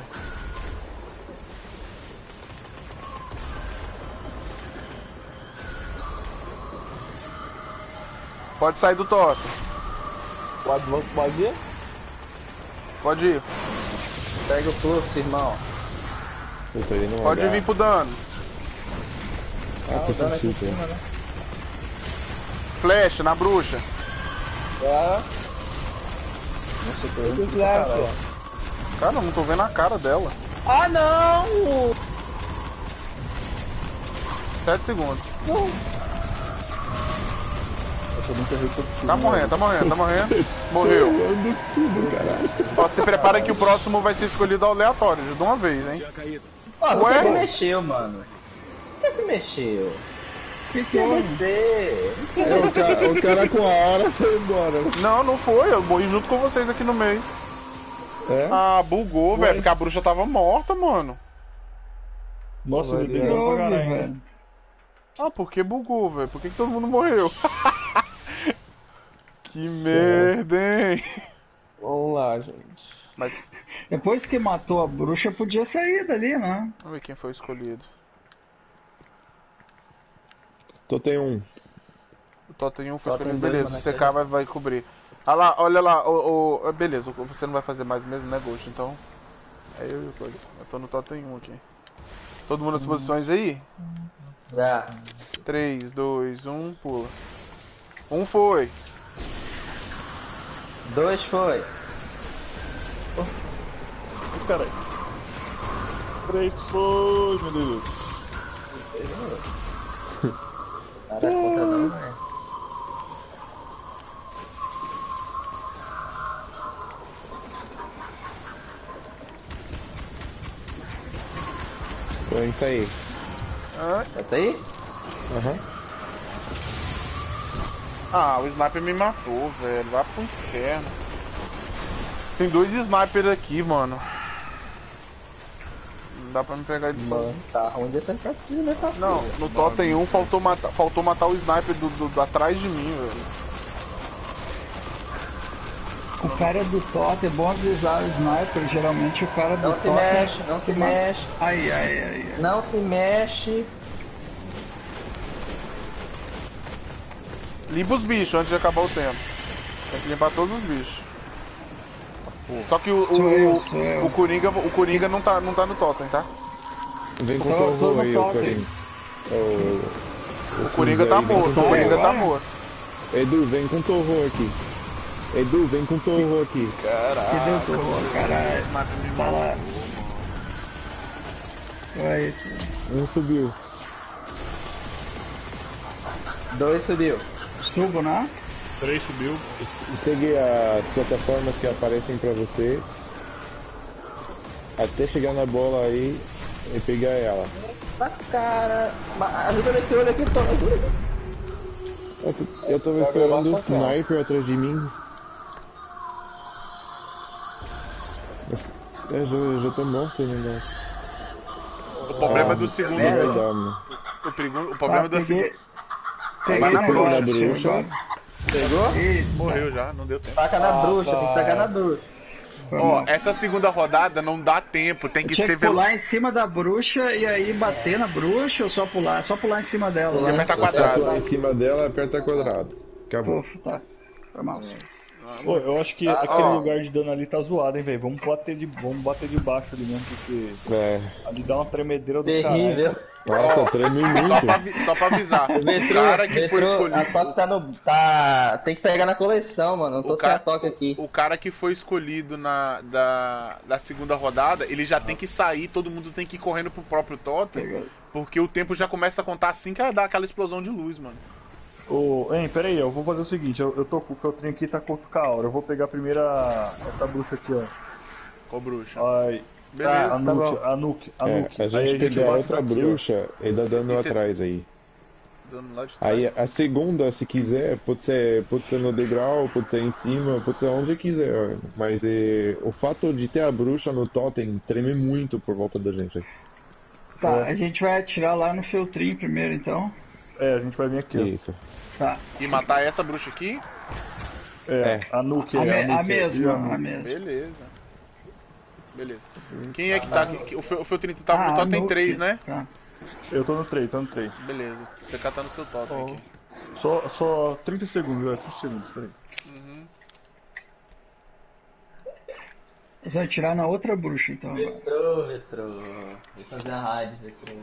Pode sair do totem. Pode, pode ir? Pode ir. Pega o fluxo, irmão. Puta, ele não Pode olhar. vir pro dano. Ah, tô o dano aqui em sentindo. cima, né? Flecha na bruxa. É. Nossa, eu tô Esse indo pra flash, caralho. ó. Cara, eu não tô vendo a cara dela. Ah, não! Sete segundos. Eu tô muito repetitivo. Tá morrendo, tá morrendo, tá morrendo. Morreu. Ó, se prepara que o próximo vai ser escolhido aleatório, de uma vez, hein? Guardiã caída. Ó, por Ué? que se mexeu, mano? Por que se mexeu? Que Que você? É, o, cara, o cara com a hora foi embora. Não, não foi. Eu morri junto com vocês aqui no meio. É? Ah, bugou, velho, porque a bruxa tava morta, mano. Nossa, ele Vai tem dano pra ver. caralho, velho. Ah, por que bugou, velho? Por que, que todo mundo morreu? Que merda, hein? Vamos lá, gente. Mas, Depois que matou a bruxa, podia sair dali, né? vamos ver quem foi escolhido. Totem um. O Totem um foi Totem escolhido, dois, beleza. mano, O C K aquele. vai, vai cobrir. Ah lá, olha lá, o, o- beleza, o- você não vai fazer mais mesmo, né, Ghost? Então, é eu e o coisa. Eu tô no Totem um aqui. Todo mundo nas posições aí? Já. três, dois, um, pula. Um foi. Dois foi. Caralho. Três foi, meu Deus. Nada contra não, né? Foi isso aí. Ah, Essa aí? Aham. ah, o sniper me matou, velho. Vai pro inferno. Tem dois snipers aqui, mano. Não dá pra me pegar de só. Mano, tá ruim de tentativa, né? Tá Não, no Totem um faltou matar, faltou matar o sniper do, do, do atrás de mim, velho. O cara do totem, é bom avisar o sniper, geralmente o cara do Não se totem... mexe, não se ma- mexe. Ai, ai, ai, ai. Não se mexe. Limpa os bichos antes de acabar o tempo. Tem que limpar todos os bichos. Só que o, Sou o, eu, o, sou eu. o Coringa, o Coringa não tá, não tá no Totem, tá? Vem com Eu o tô- tô torro no aí, ô totem. Coringa. O, O Coringa tá morto, o Coringa tá morto. Edu, vem com o torro aqui. Edu, vem com o torro aqui. Que deu terror, caralho. Tá lá. Vai, Um subiu. Dois subiu. subo, né? Três subiu. E segue as plataformas que aparecem pra você. Até chegar na bola aí e pegar ela. Tá, cara. Ma- Ajuda nesse olho aqui, toma. Ajuda aqui. Eu, t- eu tava esperando o sniper atrás de mim. Mas- Eu já, eu já tô morto o negócio. O problema Ah, do segundo. não vai dar, mano. O, perigo- o problema Ah, do peguei- segundo. Peguei Vai na o negócio bruxa. bruxa. agora. Pegou? Ih, Morreu já, não deu tempo. Taca na Ah, bruxa, tá. tem que tacar na bruxa. foi Ó, mal. essa segunda rodada não dá tempo, tem que Tinha ser que velo... pular em cima da bruxa e aí bater na bruxa ou só pular? É só pular em cima dela. E Né? apertar Você quadrado. pular em cima dela, aperta quadrado. Acabou. Puf, tá. Foi mal. Pô, eu acho que Ah, aquele ó. lugar de dano ali tá zoado, hein, velho. Vamos bater de, vamos bater de baixo ali mesmo, porque É. ali dá uma tremedeira do Terrível. caralho. Nossa, treme muito. Só pra, avi- só pra avisar. O Metrô, cara que foi metrô, escolhido. a top tá no. Tá. Tem que pegar na coleção, mano. Não tô O sem cara, a toque aqui. o cara que foi escolhido na da, da segunda rodada, ele já tem que sair, todo mundo tem que ir correndo pro próprio totem, porque o tempo já começa a contar assim que dá aquela explosão de luz, mano. Ô, hein, pera aí, eu vou fazer o seguinte, eu, eu tô com o feltrinho aqui, tá com a aura. Eu vou pegar primeiro a, essa bruxa aqui, ó. Qual bruxa? Ai, Beleza, a tá Nuke, bom. a Nuke, a É, Nuke. a gente Aí a gente pegar bate outra daqui, ó. bruxa e dá dano E cê- atrás aí. Dando lá de trás. Aí a segunda, se quiser, pode ser, pode ser no degrau, pode ser em cima, pode ser onde quiser. Mas é, o fato de ter a bruxa no totem treme muito por volta da gente. Tá, a gente vai atirar lá no feltrinho primeiro, então. É, a gente vai vir aqui, ó. Isso. Tá. E matar essa bruxa aqui? É, a Nuke, A, é, me- a Nuke. a mesma, e a mesma. Beleza. Beleza. Quem é que tá aqui? O Fel- o Feltrinho, tu tava Ah, no totem Nuke. três, né? Tá. Eu tô no três, tô no três. Beleza. Você cá tá no seu totem aqui. Só, só trinta segundos, velho, trinta segundos, peraí. Você vai atirar na outra bruxa, então. agora. Metrô, metrô. Vou fazer a raid, metrô.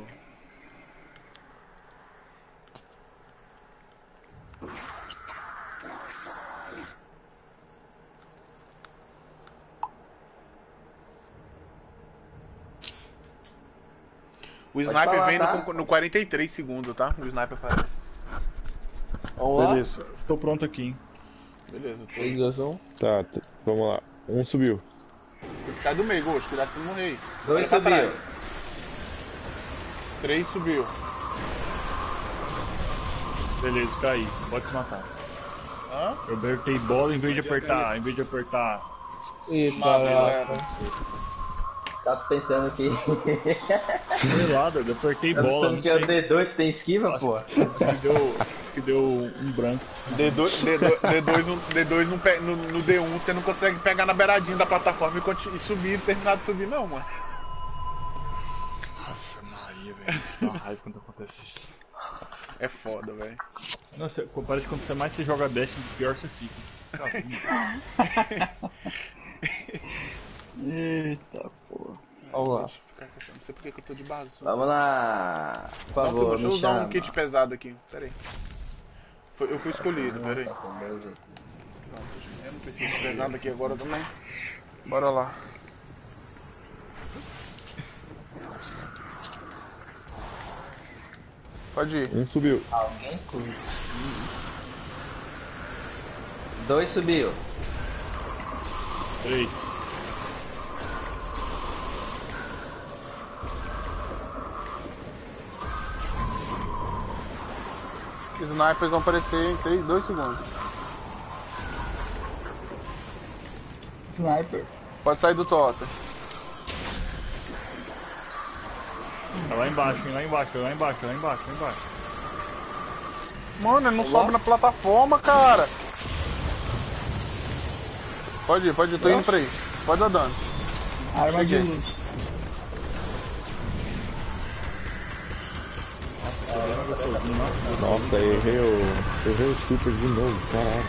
O sniper falar, vem no, tá? no quarenta e três segundos, tá? O sniper aparece. Vamos lá? Beleza, tô pronto aqui, hein. Beleza. tô- três, dois, um. Tá, t- vamos lá. Um subiu. Sai do meio, Ghost. Cuidado pra você não morrer aí. Dois Olha pra subiu. trás. Três subiu. Beleza, caí, pode se matar. Hã? Eu apertei bola em vez de apertar, em vez de apertar. Eita, Mata, galera. Tá pensando que. Sei lá, Doug, eu apertei Tá bola, pensando não que é sei. o D dois tem esquiva, pô? Acho que deu, acho que deu um branco. D dois, D dois, D dois, no, D dois no, pe- no, no D um você não consegue pegar na beiradinha da plataforma e, conti- e subir, terminar de subir, não, mano. Nossa Maria, velho, dá uma raiva quando acontece isso. É foda, velho. Nossa, parece que quanto você mais você joga décimo, pior você fica. Eita porra. Vamos lá. Deixa eu ficar fechando. Não sei porque que eu tô de base. Vamos lá. Por Nossa, favor, deixa eu me usar chama. um kit pesado aqui. Pera aí. Foi- eu fui escolhido, pera aí. Tá com Deus aqui. Eu não preciso de pesado aqui agora também. Bora lá. Pode ir. Um subiu. Alguém curte. Dois subiu. Três. Snipers vão aparecer em três, dois segundos. Sniper. Pode sair do totem. É lá embaixo, hein, lá embaixo, é lá embaixo, é lá embaixo, lá embaixo. Mano, ele não sobe na plataforma, cara. Pode ir, pode ir, tô indo pra aí. Pode dar dano. Arma de Cheguei. luz. Nossa, errei o. Errei o super de novo, caralho.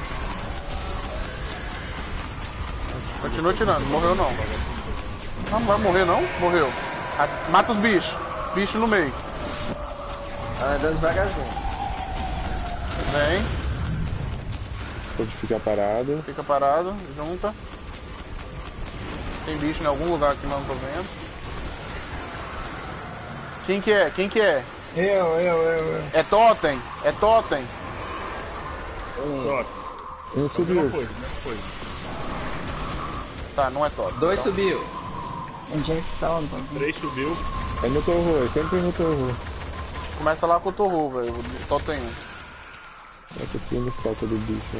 Continua tirando, morreu não. Não, não vai morrer não? Morreu. Ah, mata os bichos. Bicho no meio. Tá andando devagarzinho. Vem, Pode ficar parado. fica parado, junta. Tem bicho em algum lugar que não tô vendo. Quem que é? Quem que é? Eu, eu, eu, eu. É totem? É totem? Pronto, Um mesma subiu. coisa, mesma coisa. Tá, não é totem. Dois então. subiu. Onde é que tá? Não tô vendo. Três subiu. É no torro, é sempre no torro. Começa lá com o Torru, velho. O totem um. Nossa, aqui no salto do bicho.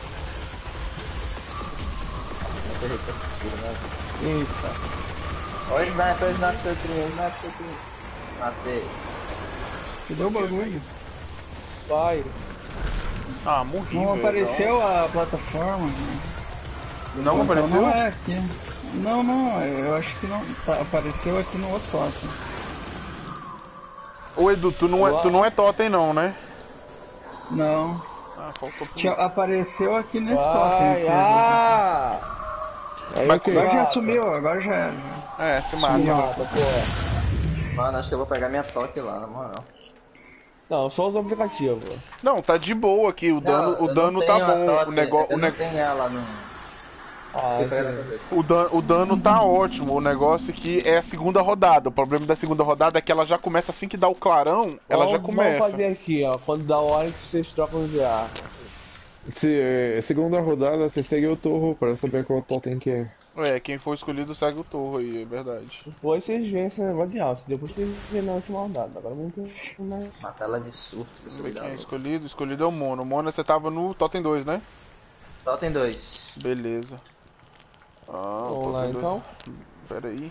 Eita. Olha o sniper, sniper, trinho, sniper, trinho. Matei. Cadê o bagulho? Vai. Ah, morri, Não velho. apareceu a plataforma. né? Não Então apareceu? não é aqui. Não, não, eu acho que não. Tá, apareceu aqui no outro totem. Ô Edu, tu não, é, tu não é totem não, né? Não. Ah, faltou Tinha, apareceu aqui nesse Ai, totem. ah! Aí, Mas ok. Agora já sumiu, agora já era. É, se mata. Mata, pô. Mano, acho que eu vou pegar minha toque lá, na moral. Não, só os aplicativos. Não, tá de boa aqui, o dano, Não, o eu dano não tá tenho a bom. toque, O negócio. Eu O, não ne tenho ela no... Ah, Fui pegar sim. outra vez. o, dan o dano tá ótimo. O negócio é que é a segunda rodada. O problema da segunda rodada é que ela já começa assim que dá o clarão, ela já Vamos- começa. Vamos fazer aqui, ó. Quando dá hora que vocês trocam de arma. Se, é, segunda rodada, você segue o torro para saber qual totem que é. É, quem for escolhido segue o torro aí, é verdade. Depois vocês veem esse negócio de alça. Depois vocês veem na última rodada. Agora vamos ter mais. Matar ela de surto. Vamos ver quem é escolhido. Escolhido é o Mono. O Mono você tava no Totem dois, né? Totem dois. Beleza. Ah, o Vamos lá Totem dois. então. Pera aí.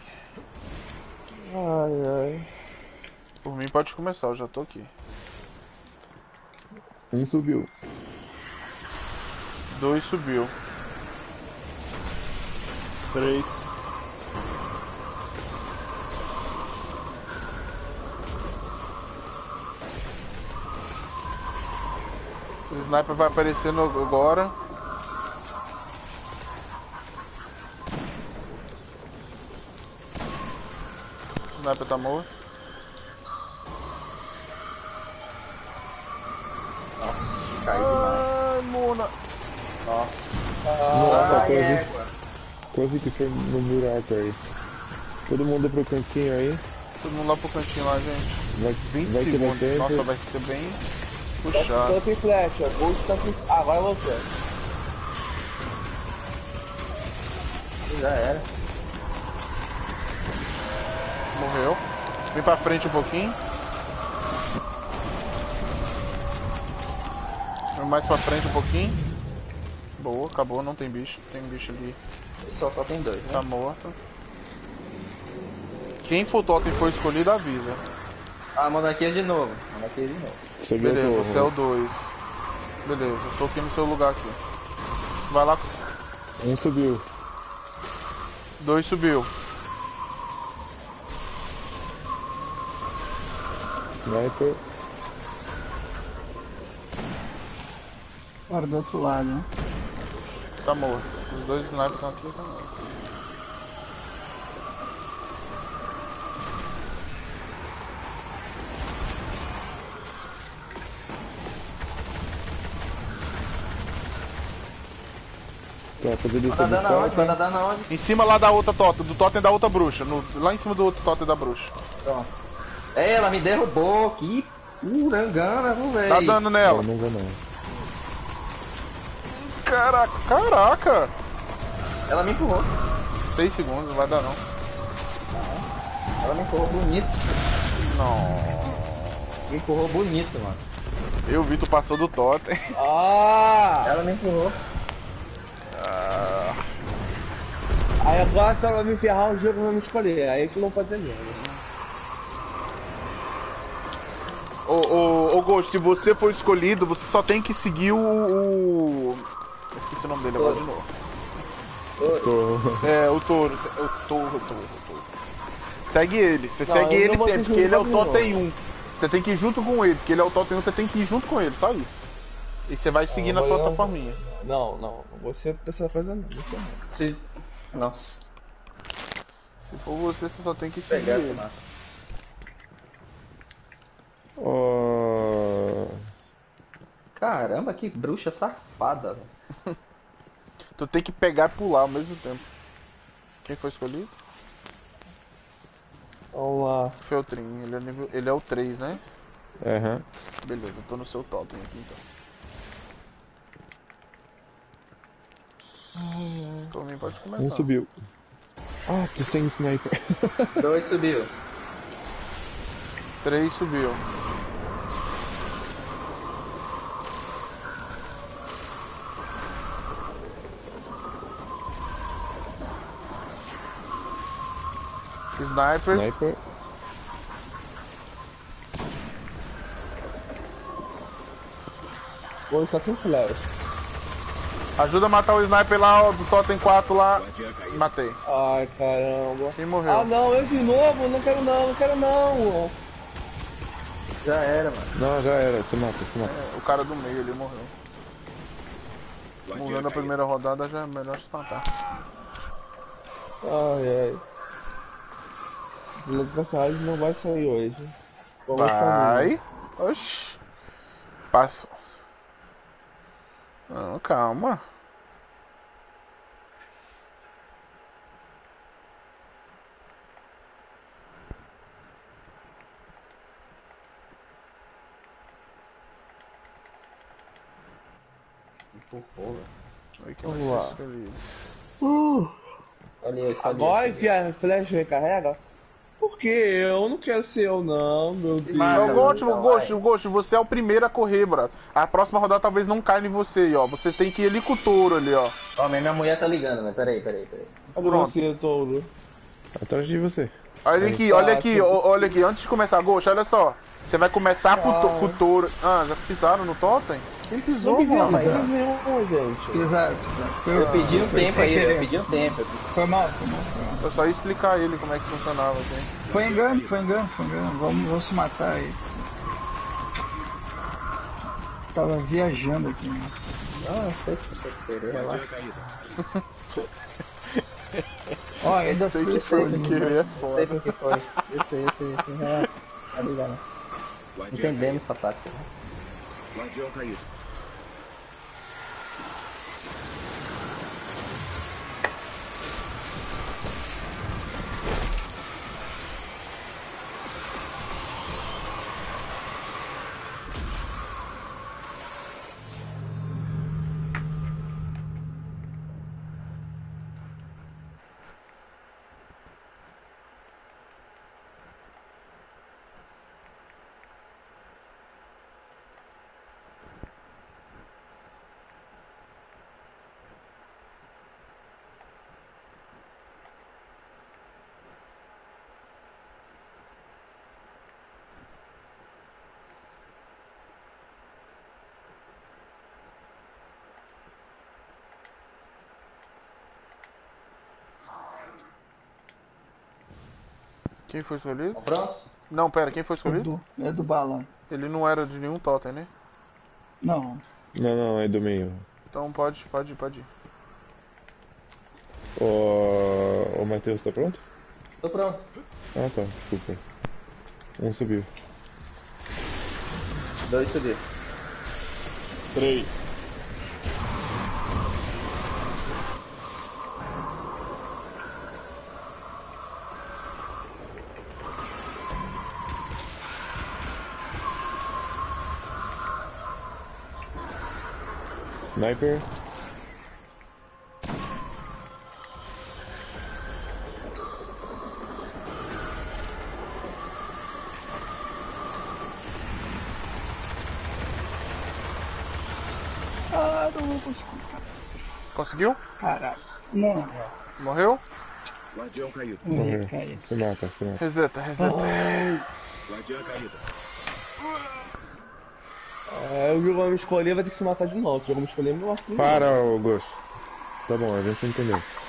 Ai, ai. Por mim pode começar, eu já tô aqui. Um subiu. Dois subiu. Três. O sniper vai aparecendo agora. O sniper tá morto. Cai demais. Ai, Mona. Nossa, Ai, quase, égua. quase que foi no buraco aí. Todo mundo pro cantinho aí. Todo mundo lá pro cantinho lá, gente. Vai, vinte vai que dá segundos. tempo. Nossa, vai ser bem Tô puxado. sem flecha. Ghost tá sem. Ah, agora é você. Já era. Morreu. Vem pra frente um pouquinho. Vem mais pra frente um pouquinho. Boa, acabou, não tem bicho. Tem bicho ali. Só totem dois, né? Tá morto. Quem for totem for escolhido, avisa. Ah, Monarquias de novo. Monarquias de novo. Você viu o Beleza, você é o torro. dois. Beleza, eu tô aqui no seu lugar aqui. Vai lá. Um subiu. Dois subiu. Sniper. Agora do outro lado, né? Tá morto. Os dois snipers estão aqui, tá morto. Tá, fazer isso Vai dar dano aonde? Vai dar totem. dano aonde? Em cima lá da outra totem, do totem da outra bruxa. No, lá em cima do outro totem da bruxa. Pronto. Ela me derrubou. Que urangana, não véi. Dá dano Não, nela. não vou não. Caraca, caraca. Ela me empurrou. Seis segundos, não vai dar não. Ela me empurrou bonito. Não. Me empurrou bonito, mano. Eu vi, tu passou do totem. Ah! Ela me empurrou. Ah, Aí agora se ela me ferrar o jogo, eu vou me escolher. Aí que não fazer mesmo. Ô, ô, ô Ghost, se você for escolhido, você só tem que seguir o... o... Eu esqueci o nome dele agora de novo. Tô... É, o touro. O touro, o touro, o touro. Segue ele, você Não, segue eu ele não vou sempre, seguir porque ele é o de novo. totem um. Você tem que ir junto com ele, porque ele é o totem um, você tem que ir junto com ele, só isso. E você vai seguir Não, nas mas eu- plataforminhas. Não, não. Você dessa coisa não. Você não. Se... Nossa. Se for você, você só tem que seguir Pegar ele. essa massa. Ó, Caramba, que bruxa safada, velho. Tu tem que pegar e pular ao mesmo tempo. Quem foi escolhido? Vamos lá. Feltrin, ele é, nível... ele é o três, né? Aham. Beleza, eu tô no seu totem aqui então. Por mim pode começar. Um subiu. Ah, tô sem sniper. Dois subiu. Três subiu. Sniper. Sniper. Vou estar sem flash. Ajuda a matar o sniper lá ó, do Totem quatro lá. Matei. Ai, caramba. Quem morreu? Ah, não, eu de novo? Não quero não, não quero não. Já era, mano. Não, já era. Você mata, você mata. É, o cara do meio ali morreu. Mudando a primeira rodada já é melhor se matar. Ai, ai. O Lucas não vai sair hoje. Vamos Vai. Oxi. Passo. Não, calma. Vamos lá. Uh, agora que a flecha recarrega? Por que eu não quero ser eu não, meu Deus. Não, Ghost, Ghost, Ghost, você é o primeiro a correr, bro. A próxima rodada talvez não caia em você, ó. Você tem que ir ali com o touro ali, ó. Ó, minha mulher tá ligando, mas peraí, peraí, peraí. Cadê você, touro? Atrás de você. Olha aqui, olha aqui, olha aqui. Antes de começar, Ghost, olha só. Você vai começar com, to com o touro. Ah, já pisaram no totem? Quem pisou, não, mano? Não, gente. Pisaram, pisaram. Eu pedi um tempo aí, eu pedi um tempo. Foi mal, foi mal, foi mal. Eu só ia explicar a ele como é que funcionava, assim. Foi engano, foi engano, foi engano. Vamos, vamos se matar aí. Tava viajando aqui, mano. Não, eu sei que você querer, relaxa. Ó, ainda Eu sei fui que foi de querer é Eu foda. sei por que foi. Eu sei, eu sei. Relaxa. Tá ligado? Entendemos essa tática. Guardião caído. Quem foi escolhido? Pronto? Não, pera, quem foi É escolhido? do, é do balão. Ele não era de nenhum totem, né? Não. Não, não, é do meio. Então pode, pode ir, pode ir. O, o Matheus tá pronto? Tô pronto. Ah tá, desculpa. Um subiu. Dois subir. Três. Sniper. Ah, não vou conseguir. Conseguiu? Caralho. Não. Morreu? Guardião caído. Morreu. Caí. Se mata, se mata. Reseta, reseta. Guardião caído. É, o jogo vai me escolher, vai ter que se matar de novo. O jogo vai me escolher, eu acho que não. Para, Augusto. Tá bom, a gente entendeu.